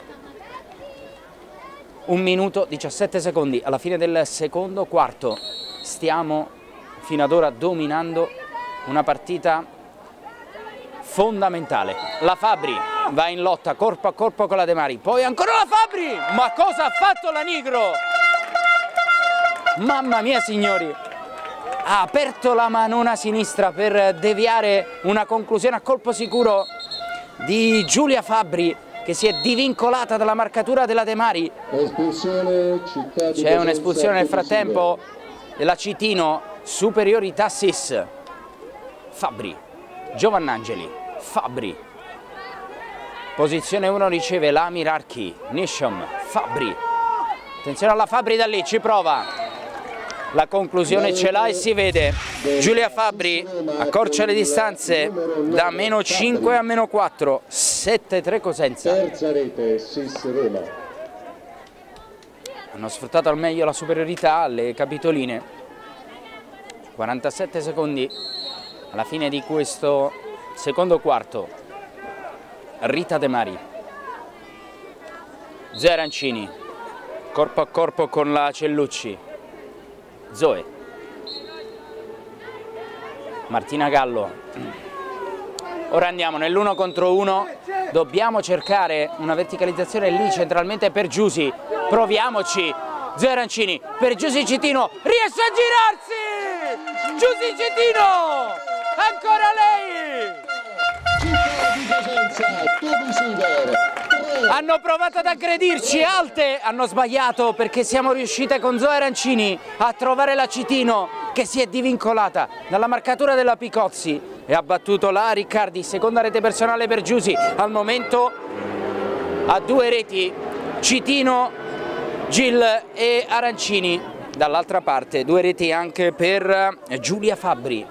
1 minuto 17 secondi alla fine del secondo quarto, stiamo fino ad ora dominando una partita fondamentale. La Fabbri va in lotta corpo a corpo con la De Mari, poi ancora la Fabbri, ma cosa ha fatto la Nigro? Mamma mia signori, ha aperto la manona sinistra per deviare una conclusione a colpo sicuro di Giulia Fabbri, che si è divincolata dalla marcatura della De Mari. C'è un'espulsione nel frattempo della Citino, superiorità SIS. Fabbri, Giovannangeli, Fabbri, posizione 1 riceve la Mirarchi, Nishom, Fabbri, attenzione alla Fabbri da lì, ci prova, la conclusione ce l'ha e si vede, Giulia Fabbri accorcia le distanze da -5 a -4, 7-3 Cosenza. Terza rete, SIS Roma. hanno sfruttato al meglio la superiorità le capitoline. 47 secondi alla fine di questo secondo quarto. Rita De Mari, Zoe Arancini, corpo a corpo con la Cellucci. Zoe, Martina Gallo. Ora andiamo nell'1 contro 1, dobbiamo cercare una verticalizzazione lì centralmente per Giusy, proviamoci. Zoe Arancini per Giusy Citino, riesce a girarsi! Giusy Citino, ancora lei! Hanno provato ad aggredirci, alte, hanno sbagliato perché siamo riuscite con Zoe Arancini a trovare la Citino che si è divincolata dalla marcatura della Picozzi e ha battuto la Riccardi, seconda rete personale per Giusy, al momento a 2 reti, Citino, Gil e Arancini, dall'altra parte 2 reti anche per Giulia Fabbri.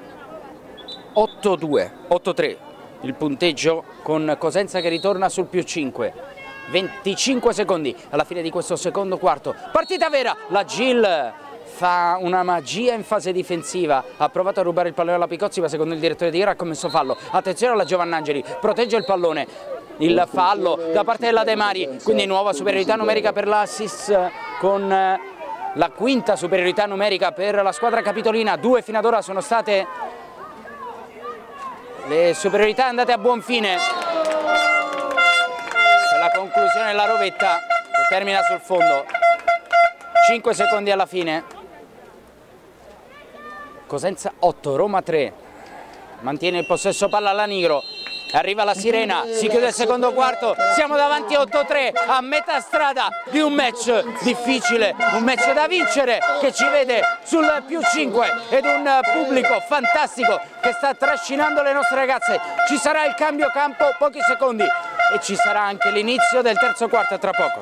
8-2, 8-3 il punteggio con Cosenza che ritorna sul più 5. 25 secondi alla fine di questo secondo quarto, partita vera, la Gil fa una magia in fase difensiva, ha provato a rubare il pallone alla Picozzi ma secondo il direttore di gara ha commesso fallo. Attenzione alla Giovannangeli, protegge il pallone, il fallo da parte della De Mari, quindi nuova superiorità numerica per l'Assis con la quinta superiorità numerica per la squadra capitolina. 2 fino ad ora sono state le superiorità andate a buon fine. Per la conclusione della rovetta che termina sul fondo. 5 secondi alla fine. Cosenza 8, Roma 3. Mantiene il possesso palla alla Nigro. Arriva la sirena, si chiude il secondo quarto, siamo davanti 8-3 a metà strada di un match difficile, un match da vincere che ci vede sul più 5 ed un pubblico fantastico che sta trascinando le nostre ragazze. Ci sarà il cambio campo, pochi secondi, e ci sarà anche l'inizio del terzo quarto tra poco.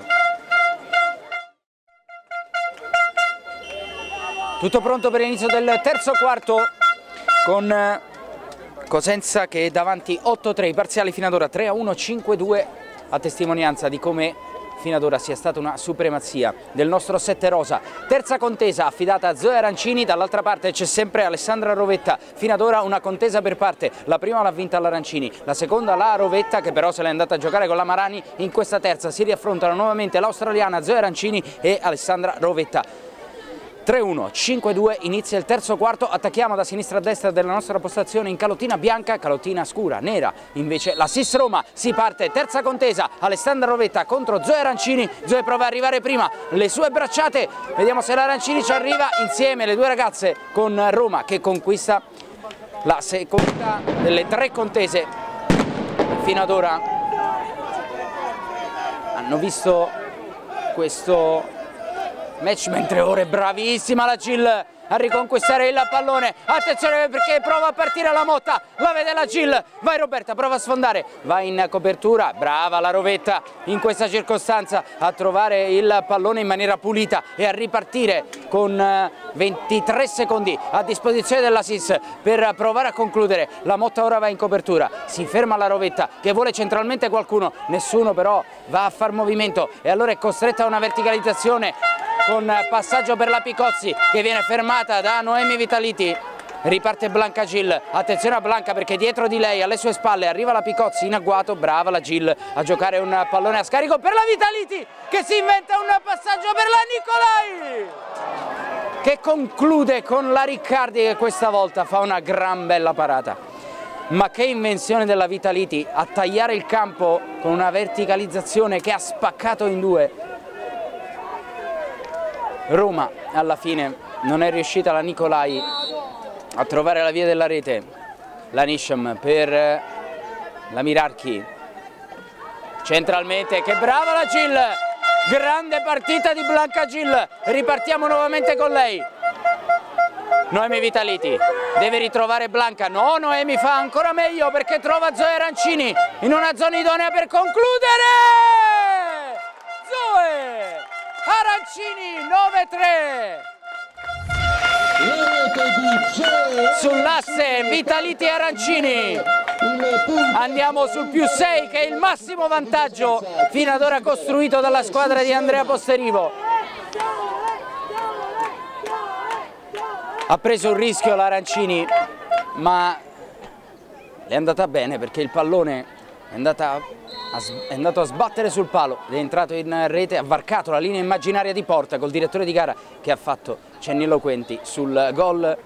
Tutto pronto per l'inizio del terzo quarto con Cosenza che è davanti 8-3, i parziali fino ad ora 3-1, 5-2, a testimonianza di come fino ad ora sia stata una supremazia del nostro 7 rosa. Terza contesa affidata a Zoe Arancini, dall'altra parte c'è sempre Alessandra Rovetta, fino ad ora una contesa per parte, la prima l'ha vinta l'Arancini, la seconda la Rovetta che però se l'è andata a giocare con la Marani. In questa terza si riaffrontano nuovamente l'australiana Zoe Arancini e Alessandra Rovetta. 3-1, 5-2, inizia il terzo quarto, attacchiamo da sinistra a destra della nostra postazione in calotina bianca, calotina scura, nera, invece la SIS Roma, si parte, terza contesa, Alessandra Rovetta contro Zoe Arancini, Zoe prova ad arrivare prima, le sue bracciate, vediamo se l'Arancini ci arriva, insieme le due ragazze con Roma che conquista la seconda delle 3 contese fino ad ora. Hanno visto questo match mentre ora è bravissima la Gil a riconquistare il pallone. Attenzione perché prova a partire la Motta, la vede la Gil, vai Roberta, prova a sfondare, va in copertura, brava la Rovetta in questa circostanza a trovare il pallone in maniera pulita e a ripartire con 23 secondi a disposizione della SIS per provare a concludere. La Motta ora va in copertura, si ferma la Rovetta che vuole centralmente qualcuno, nessuno però va a far movimento e allora è costretta a una verticalizzazione con passaggio per la Picozzi che viene fermata da Noemi Vitaliti. Riparte Blanca Gil, attenzione a Blanca perché dietro di lei alle sue spalle arriva la Picozzi in agguato, brava la Gil a giocare un pallone a scarico per la Vitaliti che si inventa un passaggio per la Nicolai che conclude con la Riccardi che questa volta fa una gran bella parata. Ma che invenzione della Vitaliti a tagliare il campo con una verticalizzazione che ha spaccato in due. Roma alla fine non è riuscita la Nicolai a trovare la via della rete. La Nisham per la Mirarchi centralmente, che brava la Gil, grande partita di Blanca Gil, ripartiamo nuovamente con lei. Noemi Vitaliti deve ritrovare Blanca, no, Noemi fa ancora meglio perché trova Zoe Arancini in una zona idonea per concludere. Zoe Arancini 9-3 sull'asse Vitaliti e Arancini. Andiamo sul più 6 che è il massimo vantaggio fino ad ora costruito dalla squadra di Andrea Posterivo. Ha preso un rischio l'Arancini, ma è andata bene perché il pallone è andato a sbattere sul palo, è entrato in rete, ha varcato la linea immaginaria di porta col direttore di gara che ha fatto cenni eloquenti sul gol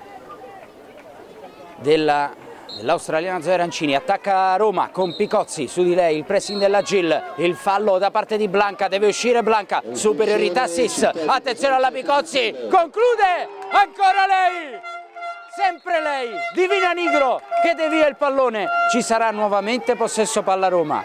dell'australiana Zoe Arancini. Attacca Roma con Picozzi, su di lei il pressing della Gil, il fallo da parte di Blanca, deve uscire Blanca, superiorità Sis, attenzione alla Picozzi, conclude, ancora lei, sempre lei, Divina Nigro che devia il pallone, ci sarà nuovamente possesso palla Roma.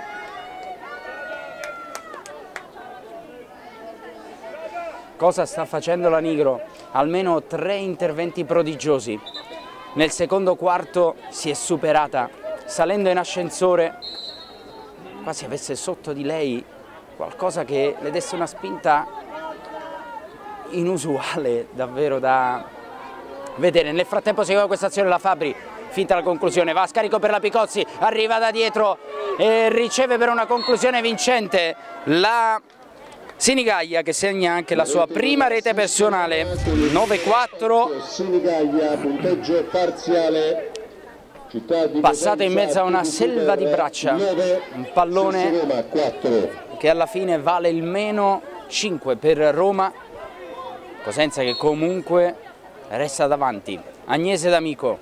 Cosa sta facendo la Nigro? Almeno 3 interventi prodigiosi. Nel secondo quarto si è superata, salendo in ascensore, quasi avesse sotto di lei qualcosa che le desse una spinta inusuale, davvero da vedere. Nel frattempo seguiva questa azione la Fabbri, finta la conclusione, va a scarico per la Picozzi, arriva da dietro e riceve per una conclusione vincente la Sinigaglia, che segna anche la sua prima rete personale. 9-4. Sinigaglia, punteggio parziale. Passata in mezzo a una selva di braccia, un pallone che alla fine vale il meno 5 per Roma. Cosenza che comunque resta davanti. Agnese D'Amico,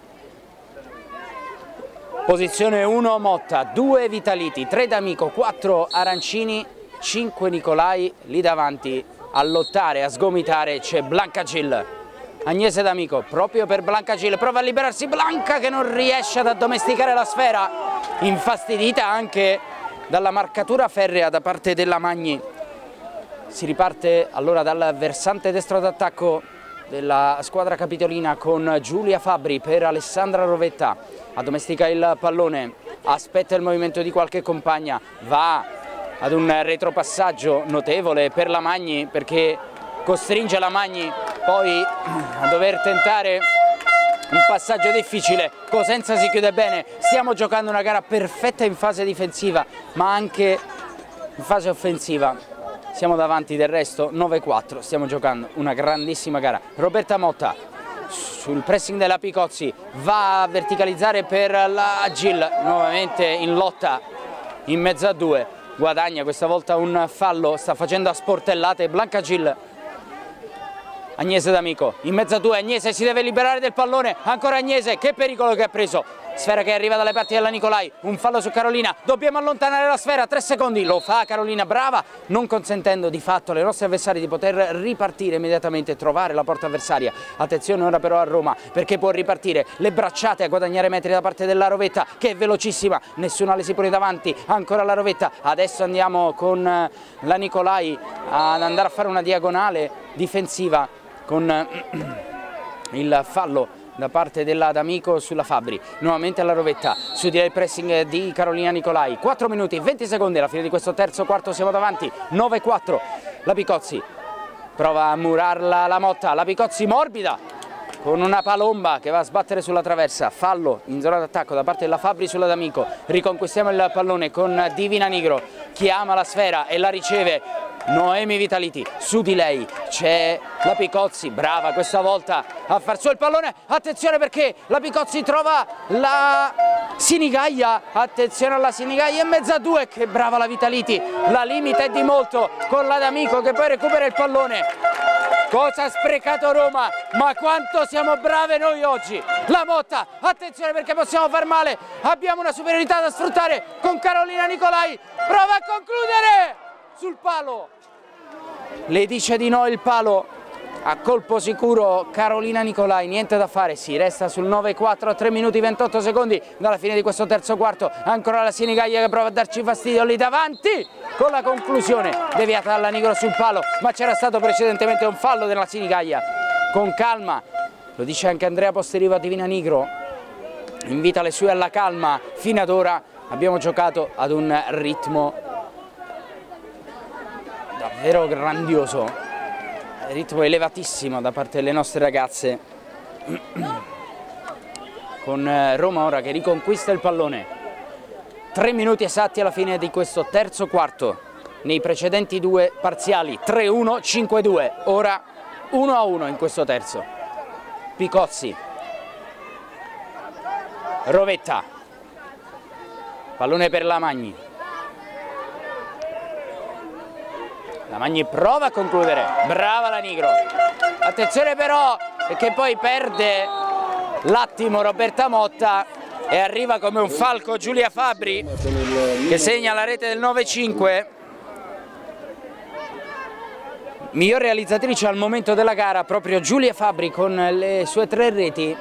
posizione 1 Motta, 2 Vitaliti, 3 D'Amico, 4 Arancini, 5 Nicolai. Lì davanti a lottare, a sgomitare c'è Blanca Gil. Agnese D'Amico proprio per Blanca Gil, prova a liberarsi Blanca che non riesce ad addomesticare la sfera, infastidita anche dalla marcatura ferrea da parte della Magni. Si riparte allora dal versante destro d'attacco della squadra capitolina con Giulia Fabbri per Alessandra Rovetta, addomestica il pallone, aspetta il movimento di qualche compagna, va ad un retropassaggio notevole per la Magni perché costringe la Magni poi a dover tentare un passaggio difficile. Cosenza si chiude bene, stiamo giocando una gara perfetta in fase difensiva ma anche in fase offensiva. Siamo davanti del resto 9-4, stiamo giocando una grandissima gara. Roberta Motta sul pressing della Picozzi va a verticalizzare per la Gil, nuovamente in lotta in mezzo a 2. Guadagna questa volta un fallo, sta facendo a sportellate Blanca Gil. Agnese D'Amico in mezzo a 2, Agnese si deve liberare del pallone, ancora Agnese, che pericolo che ha preso, sfera che arriva dalle parti della Nicolai, un fallo su Carolina, dobbiamo allontanare la sfera, 3 secondi, lo fa Carolina, brava, non consentendo di fatto alle nostre avversari di poter ripartire immediatamente e trovare la porta avversaria. Attenzione ora però a Roma perché può ripartire, le bracciate a guadagnare metri da parte della Rovetta che è velocissima, nessuna le si pone davanti, ancora la Rovetta, adesso andiamo con la Nicolai ad andare a fare una diagonale difensiva con il fallo da parte della D'Amico sulla Fabbri, nuovamente alla Rovetta, su di lei il pressing di Carolina Nicolai, 4 minuti 20 secondi alla fine di questo terzo quarto, siamo davanti 9-4, la Picozzi prova a murarla la Motta, la Picozzi morbida con una palomba che va a sbattere sulla traversa, fallo in zona d'attacco da parte della Fabbri sulla D'Amico, riconquistiamo il pallone con Divina Nigro, chiama la sfera e la riceve Noemi Vitaliti, su di lei c'è la Picozzi, brava questa volta a far su il pallone, attenzione perché la Picozzi trova la Sinigaglia, attenzione alla Sinigaglia in mezzo a 2, che brava la Vitaliti, la limita è di molto con la D'Amico che poi recupera il pallone. Cosa ha sprecato Roma, ma quanto siamo brave noi oggi. La Motta, attenzione perché possiamo far male, abbiamo una superiorità da sfruttare con Carolina Nicolai, prova a concludere sul palo, le dice di no il palo, a colpo sicuro Carolina Nicolai, niente da fare, si resta sul 9-4 a 3 minuti 28 secondi dalla fine di questo terzo quarto, ancora la Sinigaglia che prova a darci fastidio lì davanti, con la conclusione deviata dalla Nigro sul palo, ma c'era stato precedentemente un fallo della Sinigaglia. Con calma, lo dice anche Andrea Posterivo a Divina Nigro, invita le sue alla calma, fino ad ora abbiamo giocato ad un ritmo davvero grandioso, ritmo elevatissimo da parte delle nostre ragazze, con Roma ora che riconquista il pallone. 3 minuti esatti alla fine di questo terzo quarto, nei precedenti due parziali, 3-1, 5-2, ora 1-1 in questo terzo. Picozzi, Rovetta, pallone per Lamagni. Lamagni prova a concludere, brava la Nigro. Attenzione però, perché poi perde l'attimo Roberta Motta e arriva come un falco Giulia Fabbri, che segna la rete del 9-5. Miglior realizzatrice al momento della gara proprio Giulia Fabbri con le sue 3 reti.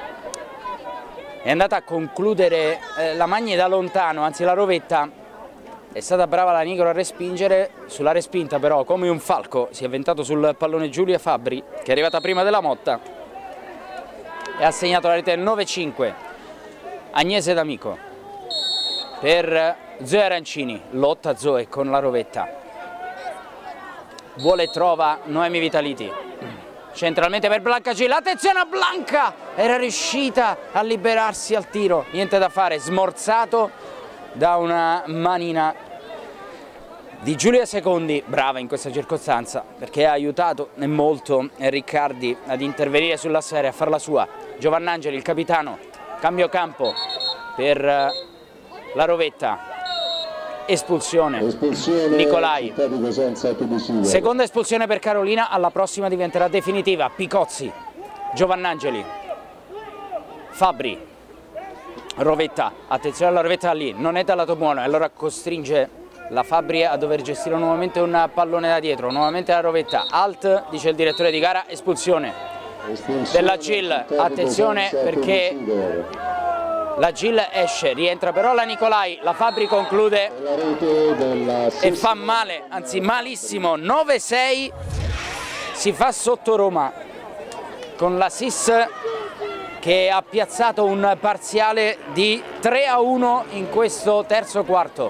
È andata a concludere Lamagni da lontano, anzi la Rovetta. È stata brava la Nigro a respingere, sulla respinta però come un falco si è avventato sul pallone Giulia Fabbri, che è arrivata prima della Motta e ha segnato la rete del 9-5. Agnese D'Amico per Zoe Arancini, lotta Zoe con la Rovetta. Vuole e trova Noemi Vitaliti, centralmente per Blanca Gil, attenzione a Blanca, era riuscita a liberarsi al tiro, niente da fare, smorzato da una manina di Giulia Secondi, brava in questa circostanza perché ha aiutato e molto Riccardi ad intervenire sulla serie, a farla sua. Giovannangeli, il capitano, cambio campo per la Rovetta. Espulsione Nicolai, seconda espulsione per Carolina, alla prossima diventerà definitiva. Picozzi, Giovannangeli, Fabbri, Rovetta, attenzione alla Rovetta lì, non è dal lato buono e allora costringe la Fabbri a dover gestire nuovamente un pallone da dietro, nuovamente la Rovetta, alt, dice il direttore di gara, espulsione della Gil, attenzione perché la Gil esce, rientra però la Nicolai, la Fabbri conclude e fa male, anzi malissimo, 9-6, si fa sotto Roma con la SIS che ha piazzato un parziale di 3-1 in questo terzo quarto.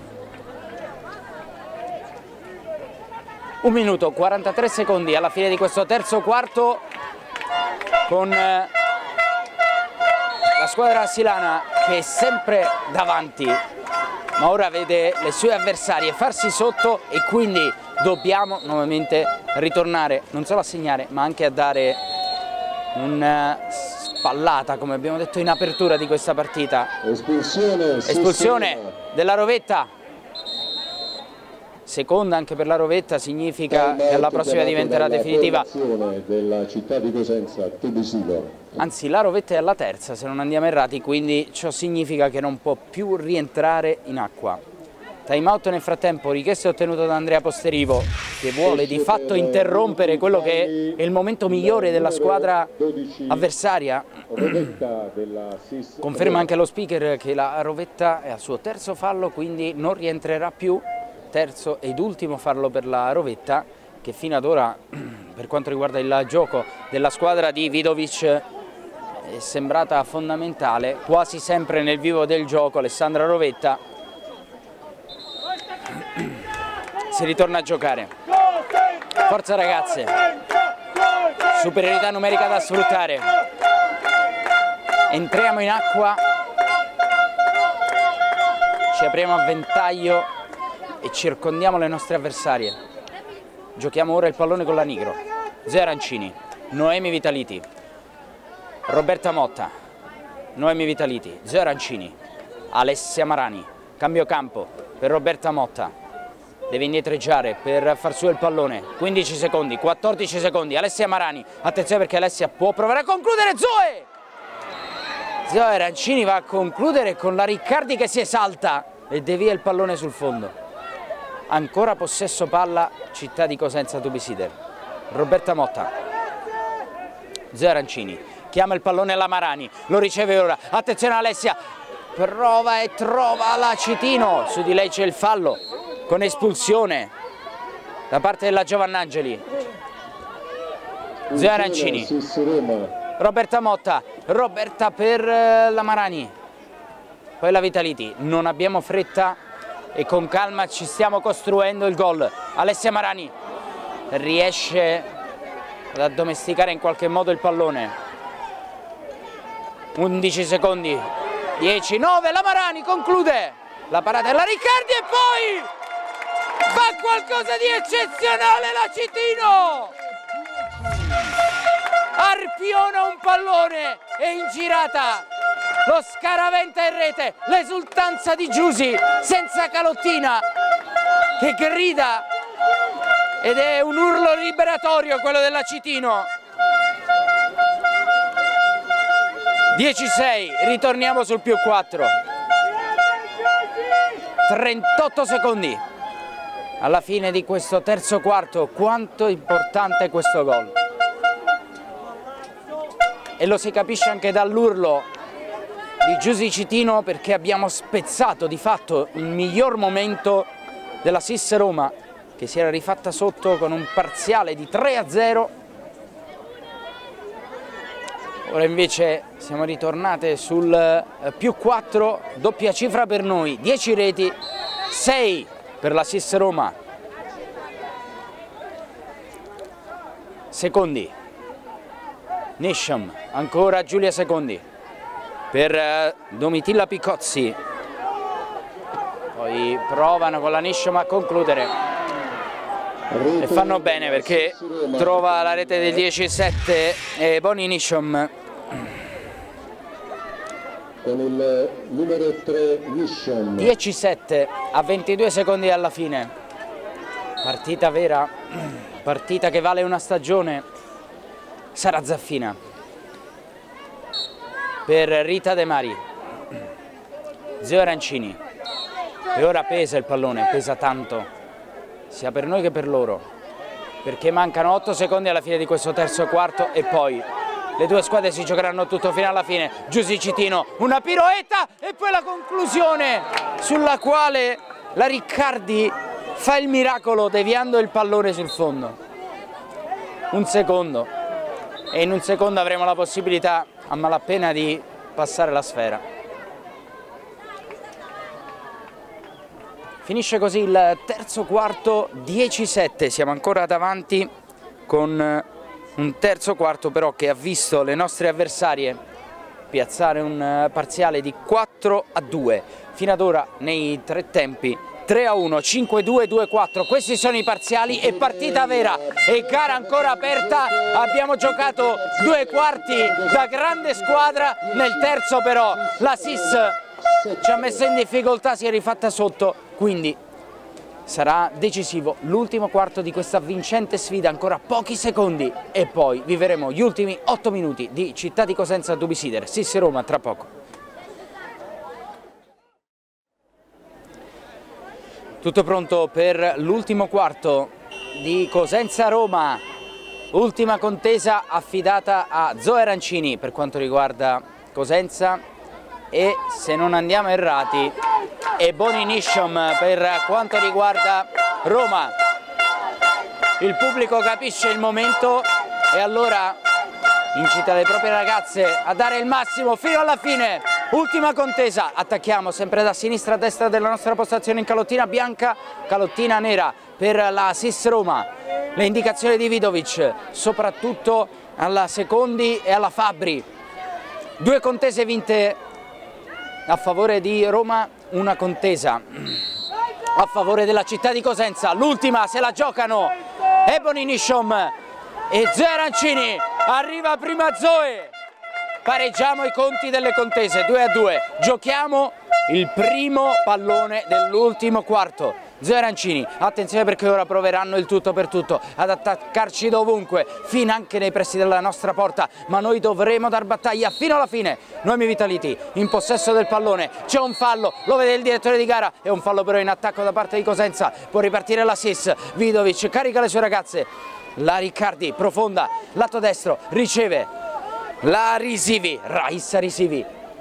1 minuto 43 secondi alla fine di questo terzo quarto con la squadra silana che è sempre davanti, ma ora vede le sue avversarie farsi sotto e quindi dobbiamo nuovamente ritornare non solo a segnare ma anche a dare una spallata, come abbiamo detto in apertura di questa partita. Espulsione della Rovetta, seconda anche per la Rovetta, significa che alla prossima diventerà definitiva. Della città di Cosenza, Anzi, la Rovetta è alla terza se non andiamo errati, quindi ciò significa che non può più rientrare in acqua. Time out nel frattempo, richiesta ottenuta da Andrea Posterivo, che vuole di fatto interrompere quello che è il momento migliore della squadra avversaria. Conferma anche lo speaker che la Rovetta è al suo terzo fallo, quindi non rientrerà più. Terzo ed ultimo fallo per la Rovetta, che fino ad ora per quanto riguarda il gioco della squadra di Vidovic è sembrata fondamentale, quasi sempre nel vivo del gioco. Alessandra Rovetta, si ritorna a giocare, forza ragazze, superiorità numerica da sfruttare, entriamo in acqua, ci apriamo a ventaglio e circondiamo le nostre avversarie. Giochiamo ora il pallone con la Nigro. Zoe Arancini, Noemi Vitaliti, Roberta Motta, Noemi Vitaliti, Zoe Arancini, Alessia Marani, cambio campo per Roberta Motta, deve indietreggiare per far su il pallone, 15 secondi, 14 secondi, Alessia Marani, attenzione perché Alessia può provare a concludere. Zoe Arancini va a concludere con la Riccardi che si esalta e devia il pallone sul fondo. Ancora possesso palla città di Cosenza Tubisider. Roberta Motta, Zoe Arancini, chiama il pallone alla Marani, lo riceve ora, attenzione Alessia, prova e trova la Citino, su di lei c'è il fallo con espulsione da parte della Giovannangeli. Zoe Arancini, Roberta Motta, Roberta per la Marani, poi la Vitaliti, non abbiamo fretta e con calma ci stiamo costruendo il gol. Alessia Marani riesce ad addomesticare in qualche modo il pallone. 11 secondi, 10, 9, la Marani conclude la parata della Riccardi e poi fa qualcosa di eccezionale la Citino! Arpiona un pallone e in girata lo scaraventa in rete, l'esultanza di Giusy senza Calottina che grida ed è un urlo liberatorio quello della Citino. 10-6, ritorniamo sul +4. 38 secondi alla fine di questo terzo quarto. Quanto è importante questo gol. E lo si capisce anche dall'urlo di Giusy Citino, perché abbiamo spezzato di fatto il miglior momento della SIS Roma, che si era rifatta sotto con un parziale di 3-0. Ora invece siamo ritornate sul +4, doppia cifra per noi, 10 reti, 6 per la SIS Roma. Secondi, Nisham, ancora Giulia Secondi per Domitilla Picozzi, poi provano con la Nisham a concludere e fanno bene perché trova la rete del 10-7 e Bonnie Nisham. Con il numero 3 Nisham. 10-7 a 22 secondi alla fine. Partita vera, partita che vale una stagione. Sara Zaffina per Rita De Mari, Zoe Arancini, e ora pesa il pallone, pesa tanto, sia per noi che per loro, perché mancano 8 secondi alla fine di questo terzo quarto e poi le due squadre si giocheranno tutto fino alla fine. Giusy Citino, una piroetta e poi la conclusione sulla quale la Riccardi fa il miracolo deviando il pallone sul fondo. Un secondo. E in un secondo avremo la possibilità a malapena di passare la sfera. Finisce così il terzo quarto, 10-7, siamo ancora davanti con un terzo quarto però che ha visto le nostre avversarie piazzare un parziale di 4-2, fino ad ora nei tre tempi 3-1, 5-2, 2-4, questi sono i parziali e partita vera e gara ancora aperta. Abbiamo giocato 2 quarti da grande squadra, nel terzo però la SIS ci ha messo in difficoltà, si è rifatta sotto, quindi sarà decisivo l'ultimo quarto di questa vincente sfida, ancora pochi secondi e poi vivremo gli ultimi 8 minuti di Città di Cosenza Dubisider, SIS Roma tra poco. Tutto pronto per l'ultimo quarto di Cosenza-Roma, ultima contesa affidata a Zoe Arancini per quanto riguarda Cosenza e, se non andiamo errati, è Bonnie Nisham per quanto riguarda Roma. Il pubblico capisce il momento e allora incita le proprie ragazze a dare il massimo fino alla fine. Ultima contesa, attacchiamo sempre da sinistra a destra della nostra postazione in calottina bianca, calottina nera per la SIS Roma. Le indicazioni di Vidovic, soprattutto alla Secondi e alla Fabbri. 2 contese vinte a favore di Roma, una contesa a favore della Città di Cosenza. L'ultima se la giocano Ebony Nisham e Zoe Arancini. Arriva prima Zoe. Pareggiamo i conti delle contese, 2-2, giochiamo il primo pallone dell'ultimo quarto. Zoe Arancini, attenzione perché ora proveranno il tutto per tutto ad attaccarci dovunque, fino anche nei pressi della nostra porta, ma noi dovremo dar battaglia fino alla fine. Noemi Vitaliti in possesso del pallone, c'è un fallo, lo vede il direttore di gara, è un fallo però in attacco da parte di Cosenza, può ripartire la SIS, Vidovic carica le sue ragazze, la Riccardi profonda, lato destro, riceve la Risivi, Raissa Risivi,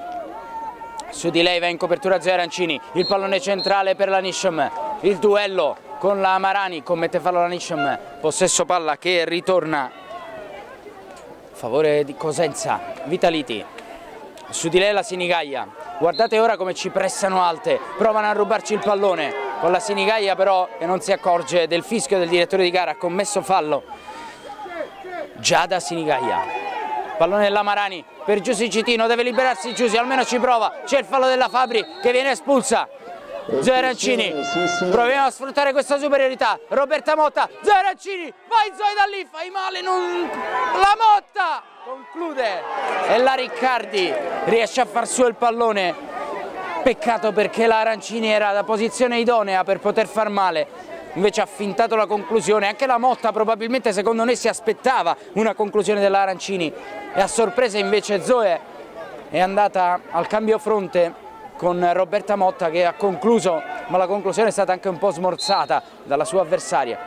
su di lei va in copertura Zoe Arancini, il pallone centrale per la Nisham, il duello con la Marani, commette fallo la Nisham, possesso palla che ritorna a favore di Cosenza, Vitaliti, su di lei la Sinigaia, guardate ora come ci pressano alte, provano a rubarci il pallone, con la Sinigaia però che non si accorge del fischio del direttore di gara, ha commesso fallo, Giada Sinigaia. Pallone della Marani per Giusy Citino, deve liberarsi Giusy, almeno ci prova, c'è il fallo della Fabbri che viene espulsa. Zoe Arancini, proviamo a sfruttare questa superiorità. Roberta Motta, Zoe Arancini, vai Zoe da lì, fai male, la Motta conclude e la Riccardi riesce a far su il pallone. Peccato perché la Arancini era da posizione idonea per poter far male, invece ha fintato la conclusione. Anche la Motta probabilmente secondo me si aspettava una conclusione della Arancini e a sorpresa invece Zoe è andata al cambio fronte con Roberta Motta che ha concluso, ma la conclusione è stata anche un po' smorzata dalla sua avversaria.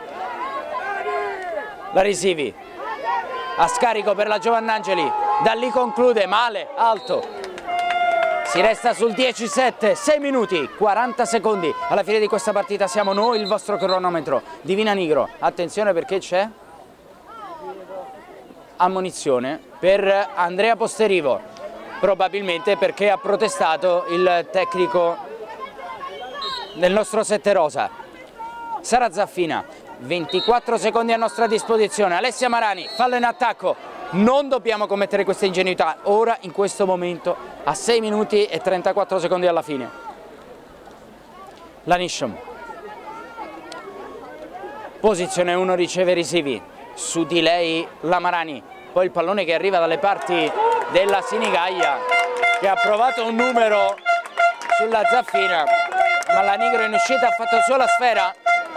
La Risivi a scarico per la Giovannangeli, da lì conclude male, alto. Si resta sul 10-7, 6 minuti, 40 secondi. Alla fine di questa partita siamo noi, il vostro cronometro. Divina Nigro, attenzione perché c'è ammonizione per Andrea Posterivo, probabilmente perché ha protestato il tecnico del nostro Sette Rosa. Sara Zaffina, 24 secondi a nostra disposizione. Alessia Marani, fallo in attacco. Non dobbiamo commettere questa ingenuità ora, in questo momento, a 6 minuti e 34 secondi alla fine. La Nisham, posizione 1, riceve Risivi, su di lei la Marani, poi il pallone che arriva dalle parti della Sinigaia che ha provato un numero sulla Zaffina, ma la Nigro in uscita ha fatto solo la sfera.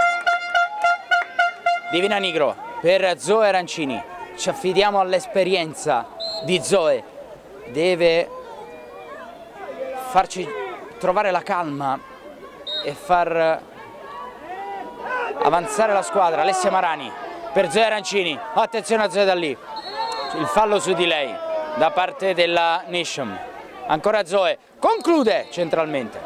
Divina Nigro per Zoe Arancini, ci affidiamo all'esperienza di Zoe, deve farci trovare la calma e far avanzare la squadra. Alessia Marani per Zoe Arancini, attenzione a Zoe da lì, il fallo su di lei da parte della Nisham. Ancora Zoe, conclude centralmente.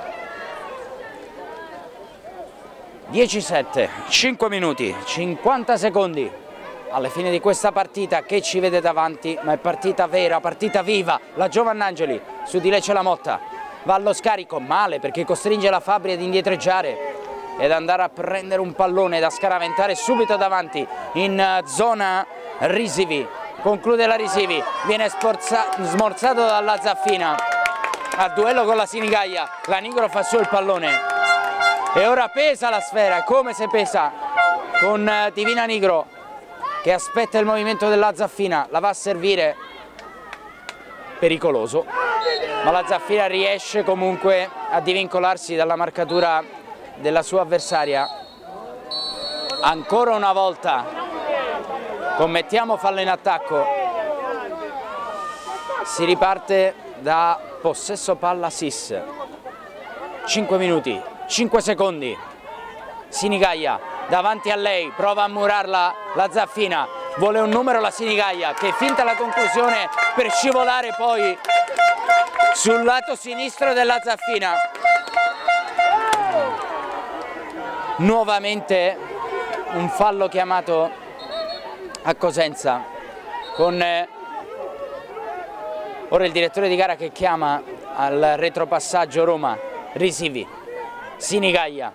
10-7, 5 minuti, 50 secondi alla fine di questa partita che ci vede davanti, ma è partita vera, partita viva. La Giovannangeli, su di lei c'è la Motta, va allo scarico, male perché costringe la Fabri ad indietreggiare ed andare a prendere un pallone da scaraventare subito davanti in zona Risivi. Conclude la Risivi, viene smorzato dalla Zaffina, a duello con la Sinigaia, la Nigro fa su il pallone e ora pesa la sfera, come se pesa, con Divina Nigro che aspetta il movimento della Zaffina, la va a servire, pericoloso, ma la Zaffina riesce comunque a divincolarsi dalla marcatura della sua avversaria. Ancora una volta commettiamo fallo in attacco, si riparte da possesso palla SIS. 5 minuti, 5 secondi, Sinigaia davanti a lei, prova a murarla la Zaffina, vuole un numero la Sinigaia che finta la conclusione per scivolare poi sul lato sinistro della Zaffina. Nuovamente un fallo chiamato a Cosenza, con ora il direttore di gara che chiama al retropassaggio Roma. Risivi, Sinigaia,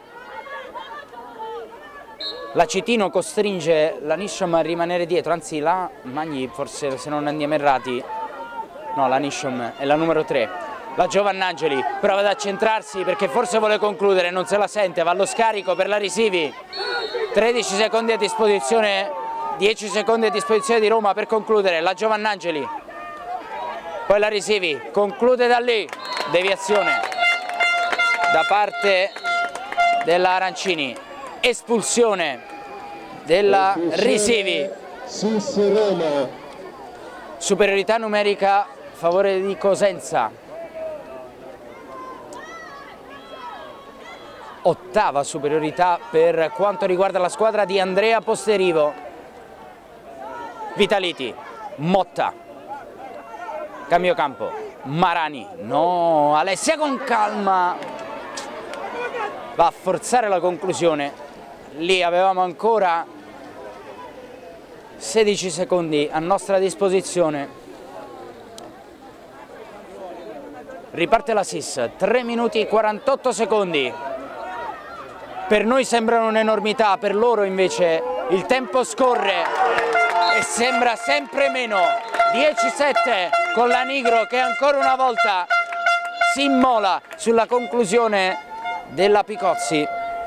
la Citino costringe la Nisham a rimanere dietro, anzi la Magni, forse se non andiamo errati, no, la Nisham è la numero 3. La Giovannangeli prova ad accentrarsi perché forse vuole concludere, non se la sente, va allo scarico per la Risivi. 13 secondi a disposizione, 10 secondi a disposizione di Roma per concludere. La Giovannangeli, poi la Risivi, conclude da lì, deviazione da parte della Arancini, espulsione della Risivi. Superiorità numerica a favore di Cosenza. Ottava superiorità per quanto riguarda la squadra di Andrea Posterivo. Vitaliti, Motta, cambio campo, Marani, no, Alessia con calma, va a forzare la conclusione, lì avevamo ancora 16 secondi a nostra disposizione. Riparte la SIS, 3 minuti e 48 secondi. Per noi sembrano un'enormità, per loro invece il tempo scorre e sembra sempre meno. 10-7 con la Nigro che ancora una volta si immola sulla conclusione della Picozzi.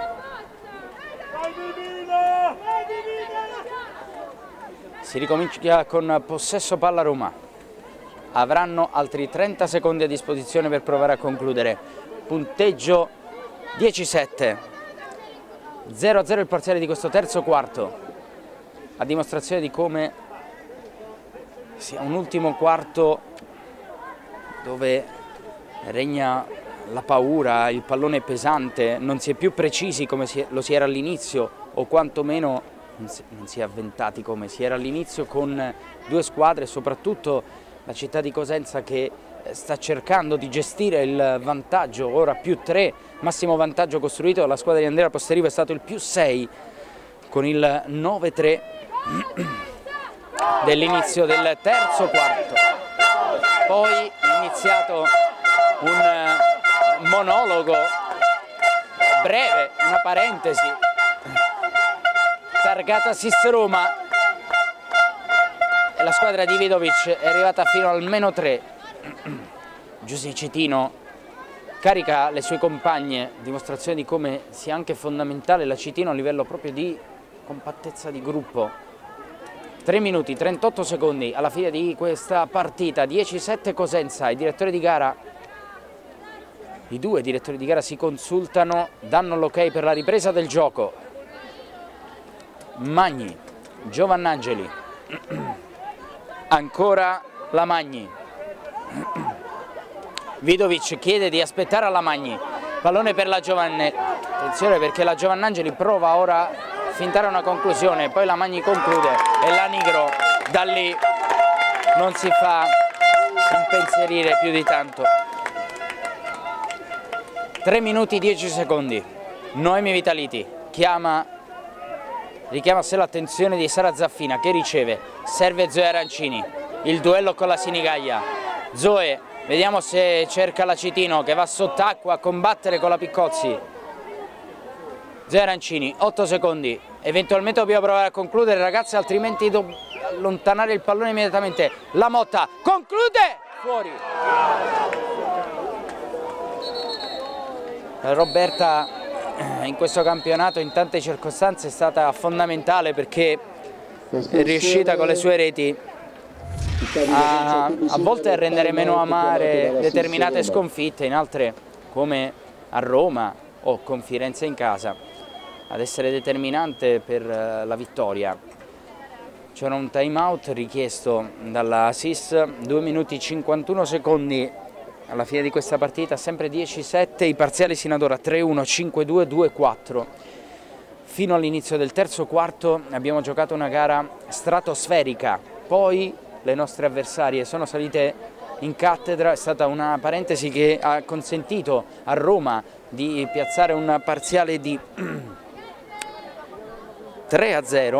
Si ricomincia con possesso palla Roma. Avranno altri 30 secondi a disposizione per provare a concludere. Punteggio 10-7. 0-0 il parziale di questo terzo quarto, a dimostrazione di come sia un ultimo quarto dove regna la paura, il pallone pesante, non si è più precisi come lo si era all'inizio, o quantomeno non si è avventati come si era all'inizio, con due squadre e soprattutto la città di Cosenza che sta cercando di gestire il vantaggio, ora +3, massimo vantaggio costruito dalla squadra di Andrea Posterivo è stato il +6 con il 9-3 dell'inizio del terzo quarto. Poi è iniziato un monologo breve, una parentesi, targata Sis Roma, e la squadra di Vidovic è arrivata fino al -3. Giusy Citino carica le sue compagne, dimostrazione di come sia anche fondamentale la Citino a livello proprio di compattezza di gruppo. 3 minuti 38 secondi alla fine di questa partita, 10-7 Cosenza. I direttori di gara, i due direttori di gara si consultano, danno l'ok per la ripresa del gioco. Magni, Giovannangeli, ancora la Magni. Vidovic chiede di aspettare alla Magni, pallone per la Giovannangeli, attenzione perché la Giovannangeli prova ora a fintare una conclusione, poi la Magni conclude e la Nigro da lì non si fa impensierire più di tanto. 3 minuti 10 secondi, Noemi Vitaliti richiama a sé l'attenzione di Sara Zaffina che riceve, serve Zoe Arancini, il duello con la Sinigalia. Zoe, vediamo se cerca la Citino che va sott'acqua a combattere con la Picozzi. Zoe Arancini, 8 secondi, eventualmente dobbiamo provare a concludere ragazzi, altrimenti allontanare il pallone immediatamente. La Motta conclude, fuori. Roberta in questo campionato in tante circostanze è stata fondamentale perché è riuscita con le sue reti a volte a rendere meno amare determinate sconfitte, in altre come a Roma o con Firenze in casa ad essere determinante per la vittoria. C'era un time out richiesto dalla SIS, 2 minuti 51 secondi alla fine di questa partita, sempre 10-7, i parziali sino ad ora 3-1, 5-2, 2-4. Fino all'inizio del terzo quarto abbiamo giocato una gara stratosferica, poi le nostre avversarie sono salite in cattedra, è stata una parentesi che ha consentito a Roma di piazzare un parziale di 3-0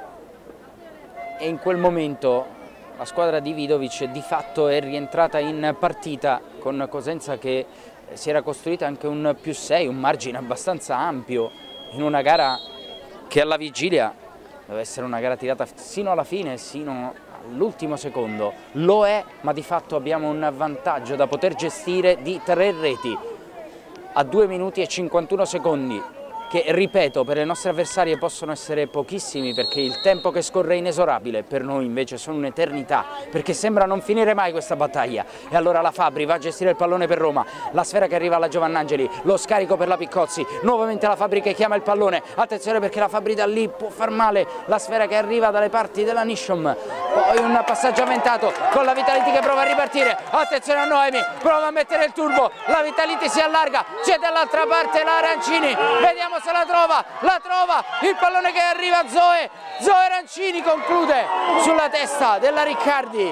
e in quel momento la squadra di Vidovic di fatto è rientrata in partita con Cosenza che si era costruita anche un +6, un margine abbastanza ampio in una gara che alla vigilia deve essere una gara tirata sino alla fine, sino all'ultimo secondo. Lo è, ma di fatto abbiamo un vantaggio da poter gestire di 3 reti a 2 minuti e 51 secondi. Che, ripeto, per le nostre avversarie possono essere pochissimi perché il tempo che scorre è inesorabile, per noi invece sono un'eternità perché sembra non finire mai questa battaglia. E allora la Fabri va a gestire il pallone per Roma, la sfera che arriva alla Giovannangeli, lo scarico per la Picozzi, nuovamente la Fabri che chiama il pallone, attenzione perché la Fabri da lì può far male, la sfera che arriva dalle parti della Nishom, poi un passaggio avventato con la Vitaliti che prova a ripartire, attenzione a Noemi, prova a mettere il turbo, la Vitaliti si allarga, c'è dall'altra parte la Arancini, vediamo se la trova, il pallone che arriva a Zoe Arancini conclude sulla testa della Riccardi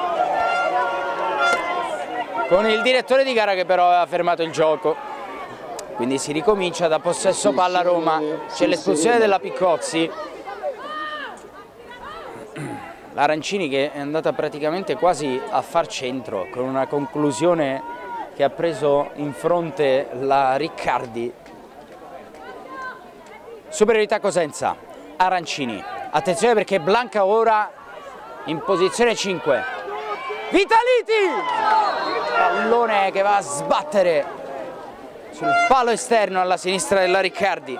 con il direttore di gara che però aveva fermato il gioco, quindi si ricomincia da possesso palla Roma, c'è l'espulsione della Picozzi, l'Arancini che è andata praticamente quasi a far centro con una conclusione che ha preso in fronte la Riccardi. Superiorità Cosenza, Arancini, attenzione perché Blanca ora in posizione 5, Vitaliti, pallone che va a sbattere sul palo esterno alla sinistra della Riccardi.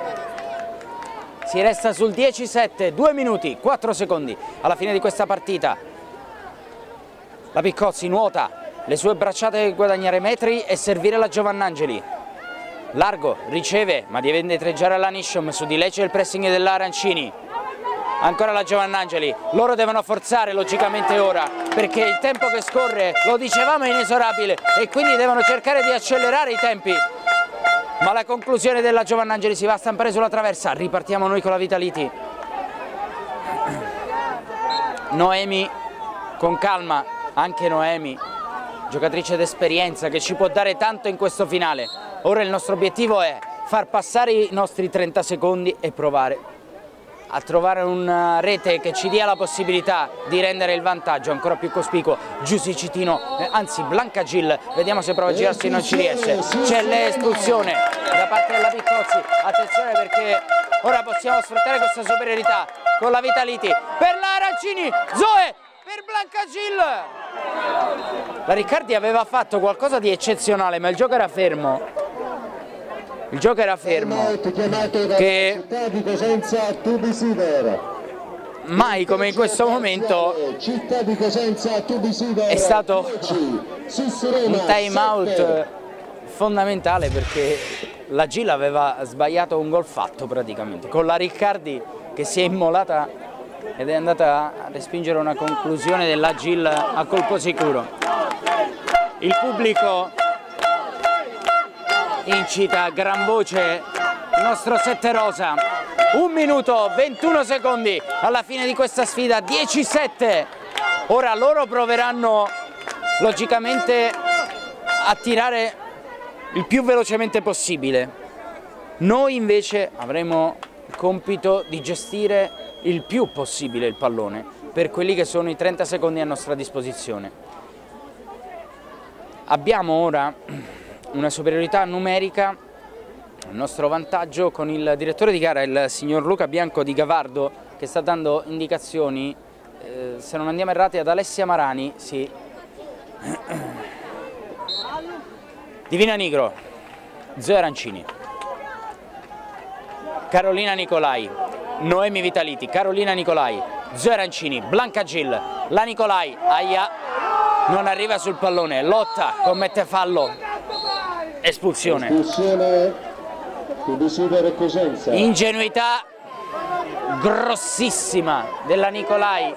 Si resta sul 10-7, 2 minuti, 4 secondi alla fine di questa partita. La Piccozzi nuota, le sue bracciate per guadagnare metri e servire la Giovannangeli. Largo, riceve, ma deve indietreggiare la Nisham, su di lei c'è il pressing dell'Arancini. Ancora la Giovannangeli, loro devono forzare logicamente ora, perché il tempo che scorre, lo dicevamo, è inesorabile e quindi devono cercare di accelerare i tempi. Ma la conclusione della Giovannangeli si va a stampare sulla traversa, ripartiamo noi con la Vitaliti. Noemi con calma, anche Noemi, giocatrice d'esperienza che ci può dare tanto in questo finale. Ora il nostro obiettivo è far passare i nostri 30 secondi e provare a trovare una rete che ci dia la possibilità di rendere il vantaggio ancora più cospicuo. Giussi Citino, anzi Blanca Gil, vediamo se prova a girarsi e non ci riesce. C'è l'espulsione da parte della Piccozzi, attenzione perché ora possiamo sfruttare questa superiorità con la Vitaliti. Per la Arancini, Zoe, per Blanca Gil. La Riccardi aveva fatto qualcosa di eccezionale, ma il gioco era fermo. Il gioco era fermo, che mai come in questo momento è stato un time out fondamentale, perché la Gil aveva sbagliato un gol fatto praticamente, con la Riccardi che si è immolata ed è andata a respingere una conclusione della Gil a colpo sicuro. Il pubblico incita a gran voce il nostro Sette Rosa. 1 minuto 21 secondi alla fine di questa sfida, 10-7. Ora loro proveranno logicamente a tirare il più velocemente possibile. Noi invece avremo il compito di gestire il più possibile il pallone per quelli che sono i 30 secondi a nostra disposizione. Abbiamo ora una superiorità numerica a nostro vantaggio con il direttore di gara, il signor Luca Bianco di Gavardo, che sta dando indicazioni, se non andiamo errati, ad Alessia Marani, sì. Divina Nigro, Zoe Arancini, Carolina Nicolai, Noemi Vitaliti, Carolina Nicolai, Zoe Arancini, Blanca Gil, la Nicolai, aia, non arriva sul pallone, lotta, commette fallo. Espulsione. Ingenuità grossissima della Nicolai,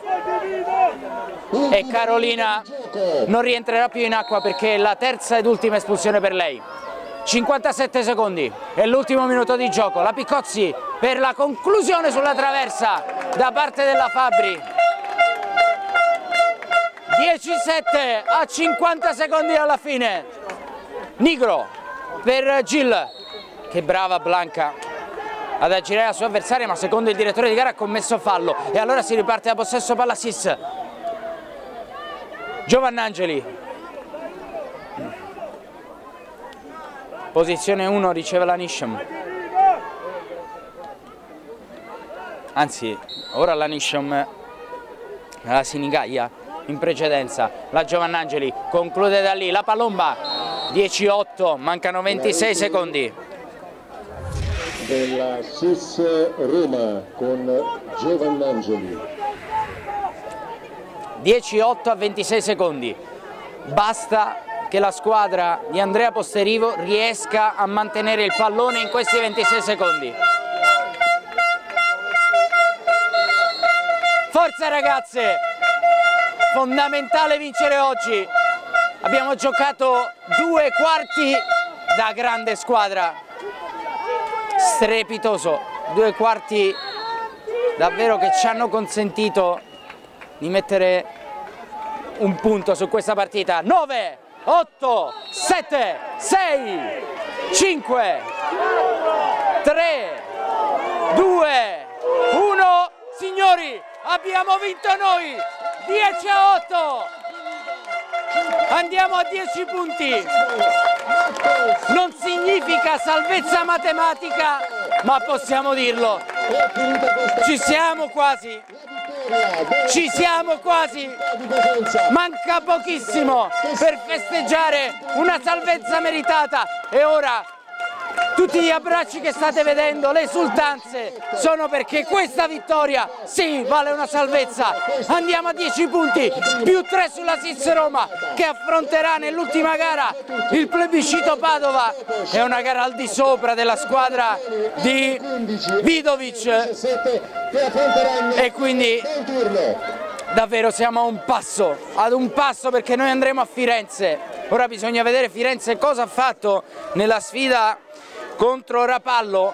e Carolina non rientrerà più in acqua perché è la terza ed ultima espulsione per lei. 57 secondi è l'ultimo minuto di gioco. La Piccozzi per la conclusione sulla traversa da parte della Fabbri. 17 a 50 secondi alla fine. Nigro per Gil, che brava Blanca ad aggirare la sua avversaria, ma secondo il direttore di gara ha commesso fallo e allora si riparte da possesso palla Sis. Giovannangeli, posizione 1, riceve la Nisham, anzi ora la Nisham, la Sinigaia in precedenza. La Giovannangeli conclude da lì, la Palomba. 10-8, mancano 26 secondi. Della SIS Roma con Giovannangeli. 18 a 26 secondi. Basta che la squadra di Andrea Posterivo riesca a mantenere il pallone in questi 26 secondi. Forza ragazze! Fondamentale vincere oggi. Abbiamo giocato 2 quarti da grande squadra, strepitoso, 2 quarti davvero che ci hanno consentito di mettere un punto su questa partita. 9, 8, 7, 6, 5, 3, 2, 1, signori, abbiamo vinto noi, 10-8! Andiamo a 10 punti, non significa salvezza matematica, ma possiamo dirlo, ci siamo quasi. ci siamo quasi, manca pochissimo per festeggiare una salvezza meritata e ora tutti gli abbracci che state vedendo, le esultanze, sono perché questa vittoria, sì, vale una salvezza. Andiamo a 10 punti, più 3 sulla SIS Roma, che affronterà nell'ultima gara il plebiscito Padova. È una gara al di sopra della squadra di Vidovic e quindi davvero siamo ad un passo perché noi andremo a Firenze. Ora bisogna vedere Firenze cosa ha fatto nella sfida contro Rapallo,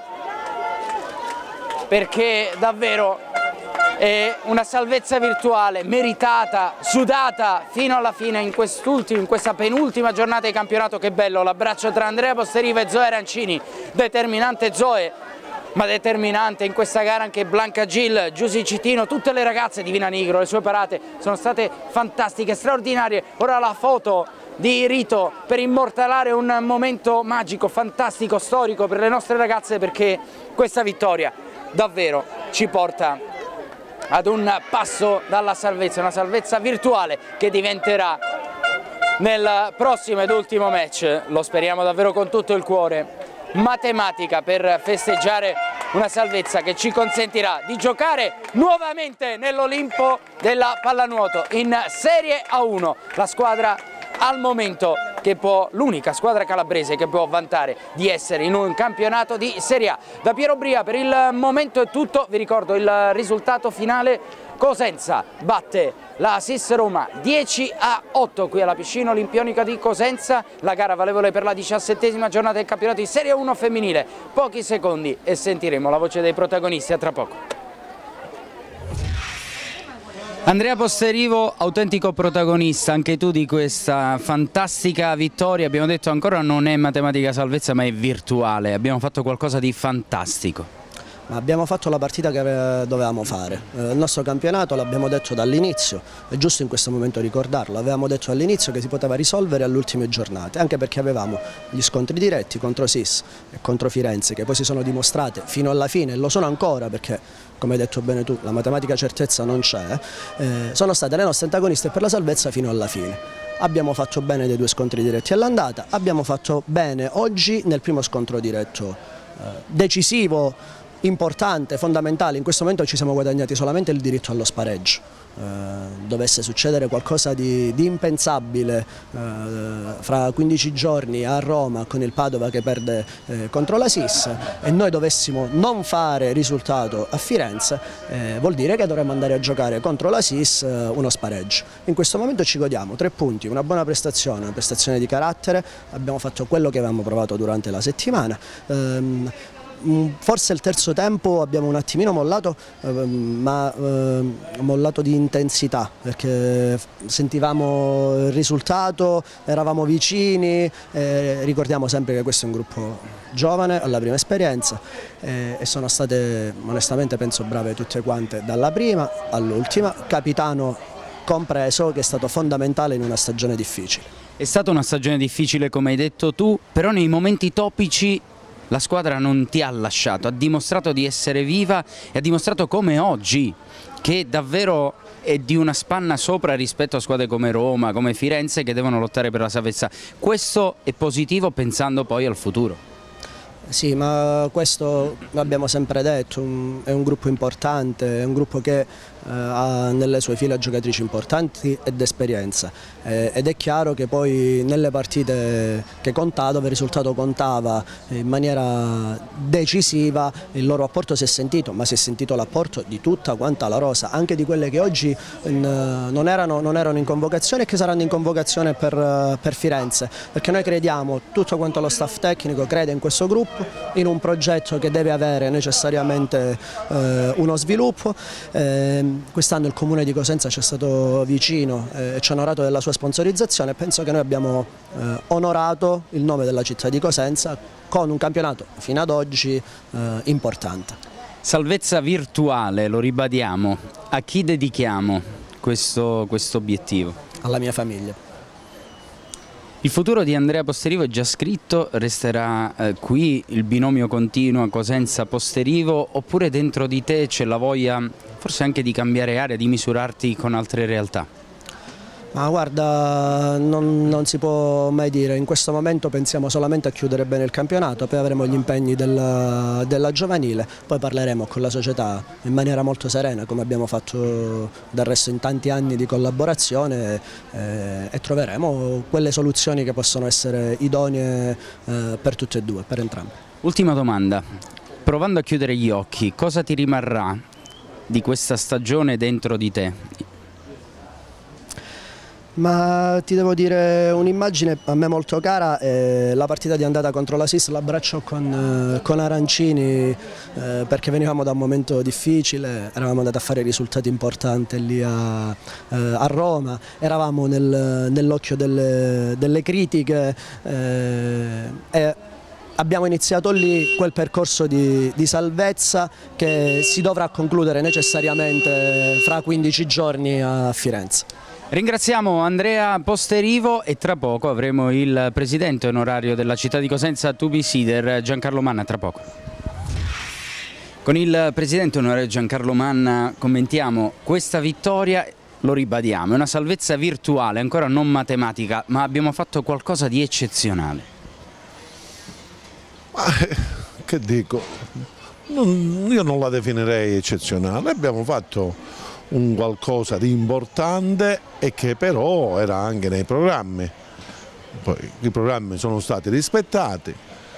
perché davvero è una salvezza virtuale meritata, sudata fino alla fine in questa penultima giornata di campionato. Che bello l'abbraccio tra Andrea Posteriva e Zoe Arancini, determinante Zoe, ma determinante in questa gara anche Blanca Gil, Giusy Cittino, tutte le ragazze di Vina Nigro, le sue parate sono state fantastiche, straordinarie. Ora la foto di Rito per immortalare un momento magico, fantastico, storico per le nostre ragazze, perché questa vittoria davvero ci porta ad un passo dalla salvezza, una salvezza virtuale che diventerà nel prossimo ed ultimo match, lo speriamo davvero con tutto il cuore, matematica per festeggiare una salvezza che ci consentirà di giocare nuovamente nell'Olimpo della pallanuoto in Serie A1, la squadra al momento che l'unica squadra calabrese che può vantare di essere in un campionato di Serie A. Da Piero Bria per il momento è tutto, vi ricordo il risultato finale: Cosenza batte la SIS Roma 10-8 qui alla piscina olimpionica di Cosenza, la gara valevole per la 17ª giornata del campionato di Serie 1 femminile. Pochi secondi e sentiremo la voce dei protagonisti, a tra poco. Andrea Posterivo, autentico protagonista anche tu di questa fantastica vittoria. Abbiamo detto ancora non è matematica salvezza ma è virtuale, abbiamo fatto qualcosa di fantastico. Ma abbiamo fatto la partita che dovevamo fare. Il nostro campionato, l'abbiamo detto dall'inizio, è giusto in questo momento ricordarlo, avevamo detto all'inizio che si poteva risolvere alle ultime giornate, anche perché avevamo gli scontri diretti contro SIS e contro Firenze, che poi si sono dimostrate fino alla fine, e lo sono ancora perché, come hai detto bene tu, la matematica certezza non c'è, sono state le nostre antagoniste per la salvezza fino alla fine. Abbiamo fatto bene dei 2 scontri diretti all'andata, abbiamo fatto bene oggi nel primo scontro diretto decisivo, importante, fondamentale. In questo momento ci siamo guadagnati solamente il diritto allo spareggio. Dovesse succedere qualcosa di impensabile fra 15 giorni a Roma con il Padova che perde contro la SIS e noi dovessimo non fare risultato a Firenze, vuol dire che dovremmo andare a giocare contro la SIS uno spareggio. In questo momento ci godiamo 3 punti, una buona prestazione, una prestazione di carattere, abbiamo fatto quello che avevamo provato durante la settimana. Forse il terzo tempo abbiamo un attimino mollato, ma mollato di intensità, perché sentivamo il risultato, eravamo vicini, ricordiamo sempre che questo è un gruppo giovane, alla prima esperienza, e sono state onestamente penso brave tutte quante dalla prima all'ultima, capitano compreso, che è stato fondamentale in una stagione difficile. È stata una stagione difficile come hai detto tu, però nei momenti topici la squadra non ti ha lasciato, ha dimostrato di essere viva e ha dimostrato come oggi, che davvero è di una spanna sopra rispetto a squadre come Roma, come Firenze, che devono lottare per la salvezza. Questo è positivo pensando poi al futuro. Sì, ma questo l'abbiamo sempre detto, è un gruppo importante, è un gruppo che ha nelle sue file giocatrici importanti ed esperienza, ed è chiaro che poi nelle partite che contava, dove il risultato contava in maniera decisiva, il loro apporto si è sentito, ma si è sentito l'apporto di tutta quanta la rosa, anche di quelle che oggi non erano in convocazione e che saranno in convocazione per Firenze, perché noi crediamo, tutto quanto lo staff tecnico crede in questo gruppo, in un progetto che deve avere necessariamente uno sviluppo. Quest'anno il Comune di Cosenza ci è stato vicino e ci ha onorato della sua sponsorizzazione, e penso che noi abbiamo onorato il nome della città di Cosenza con un campionato fino ad oggi importante. Salvezza virtuale, lo ribadiamo, a chi dedichiamo questo obiettivo? Alla mia famiglia. Il futuro di Andrea Posterivo è già scritto, resterà qui il binomio continuo Cosenza-Posterivo, oppure dentro di te c'è la voglia forse anche di cambiare area, di misurarti con altre realtà? Ma guarda, non si può mai dire, in questo momento pensiamo solamente a chiudere bene il campionato, poi avremo gli impegni della giovanile, poi parleremo con la società in maniera molto serena come abbiamo fatto del resto in tanti anni di collaborazione e troveremo quelle soluzioni che possono essere idonee per tutte e due, per entrambi. Ultima domanda, provando a chiudere gli occhi, cosa ti rimarrà di questa stagione dentro di te? Ma ti devo dire un'immagine a me molto cara, la partita di andata contro la SIS l'abbraccio con Arancini perché venivamo da un momento difficile, eravamo andati a fare risultati importanti lì a Roma, eravamo nell'occhio delle critiche e abbiamo iniziato lì quel percorso di salvezza che si dovrà concludere necessariamente fra 15 giorni a Firenze. Ringraziamo Andrea Posterivo e tra poco avremo il presidente onorario della città di Cosenza Tubi Sider, Giancarlo Manna, tra poco. Con il presidente onorario Giancarlo Manna commentiamo questa vittoria, lo ribadiamo, è una salvezza virtuale, ancora non matematica, ma abbiamo fatto qualcosa di eccezionale. Che dico? Io non la definirei eccezionale, abbiamo fatto un qualcosa di importante e che però era anche nei programmi. Poi i programmi sono stati rispettati,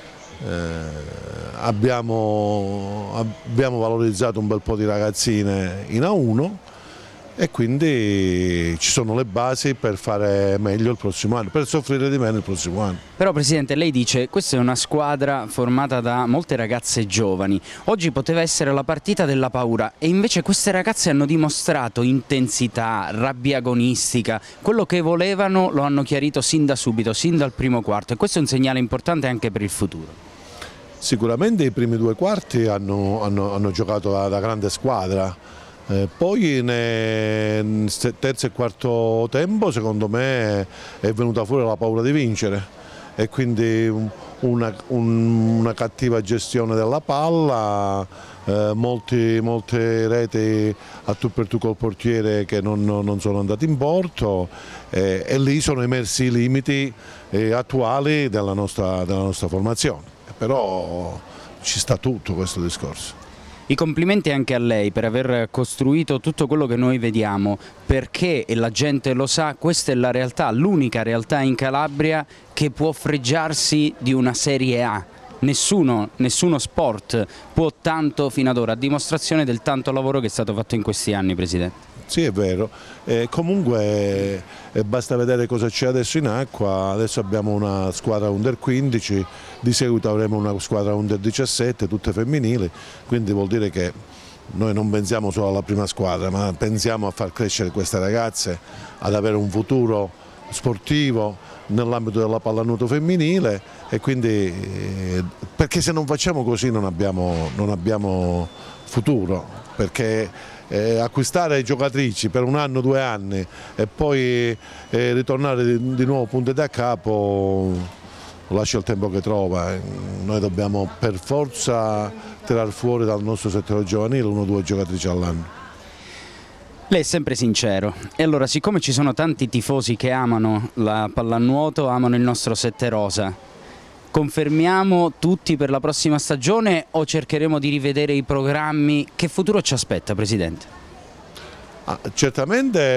abbiamo valorizzato un bel po' di ragazzine in A1 e quindi ci sono le basi per fare meglio il prossimo anno, per soffrire di meno il prossimo anno. Però Presidente, lei dice questa è una squadra formata da molte ragazze giovani, oggi poteva essere la partita della paura e invece queste ragazze hanno dimostrato intensità, rabbia agonistica, quello che volevano lo hanno chiarito sin da subito, sin dal primo quarto e questo è un segnale importante anche per il futuro. Sicuramente i primi due quarti hanno giocato da grande squadra. Poi nel terzo e quarto tempo secondo me è venuta fuori la paura di vincere e quindi una cattiva gestione della palla, molte reti a tu per tu col portiere che non sono andati in porto e lì sono emersi i limiti attuali della nostra formazione, però ci sta tutto questo discorso. I complimenti anche a lei per aver costruito tutto quello che noi vediamo, perché, e la gente lo sa, questa è la realtà, l'unica realtà in Calabria che può fregiarsi di una Serie A. Nessuno sport può tanto fino ad ora, a dimostrazione del tanto lavoro che è stato fatto in questi anni, Presidente. Sì, è vero, comunque basta vedere cosa c'è adesso in acqua, adesso abbiamo una squadra under 15, di seguito avremo una squadra under 17, tutte femminili, quindi vuol dire che noi non pensiamo solo alla prima squadra, ma pensiamo a far crescere queste ragazze, ad avere un futuro sportivo nell'ambito della pallanuoto femminile e quindi perché se non facciamo così non abbiamo futuro, perché acquistare giocatrici per un anno, 2 anni e poi ritornare di nuovo punte da capo lascia il tempo che trova. Noi dobbiamo per forza tirar fuori dal nostro settore giovanile 1 o 2 giocatrici all'anno. Lei è sempre sincero e allora siccome ci sono tanti tifosi che amano la pallanuoto, amano il nostro sette rosa, confermiamo tutti per la prossima stagione o cercheremo di rivedere i programmi? Che futuro ci aspetta, Presidente? Certamente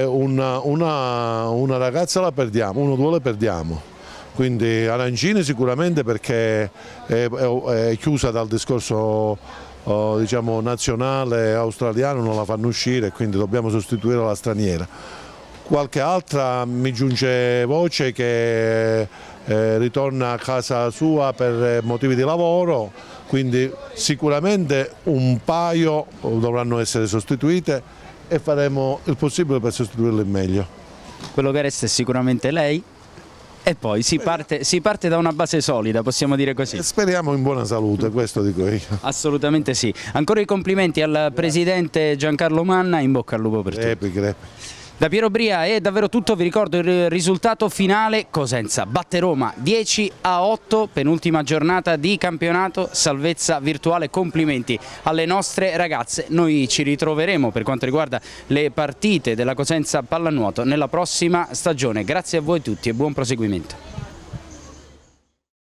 una ragazza la perdiamo, 1 o 2 le perdiamo, quindi Arancini sicuramente perché è chiusa dal discorso diciamo, nazionale australiano, non la fanno uscire, quindi dobbiamo sostituire la straniera. Qualche altra mi giunge voce che ritorna a casa sua per motivi di lavoro, quindi sicuramente un paio dovranno essere sostituite e faremo il possibile per sostituirle in meglio. Quello che resta è sicuramente lei e poi si parte da una base solida, possiamo dire così. Speriamo in buona salute, questo dico io. Assolutamente sì. Ancora i complimenti al Presidente Giancarlo Manna, in bocca al lupo per tutti. Crepi. Da Piero Bria è davvero tutto, vi ricordo il risultato finale: Cosenza batte Roma 10-8, penultima giornata di campionato, salvezza virtuale. Complimenti alle nostre ragazze, noi ci ritroveremo per quanto riguarda le partite della Cosenza Pallanuoto nella prossima stagione. Grazie a voi tutti e buon proseguimento.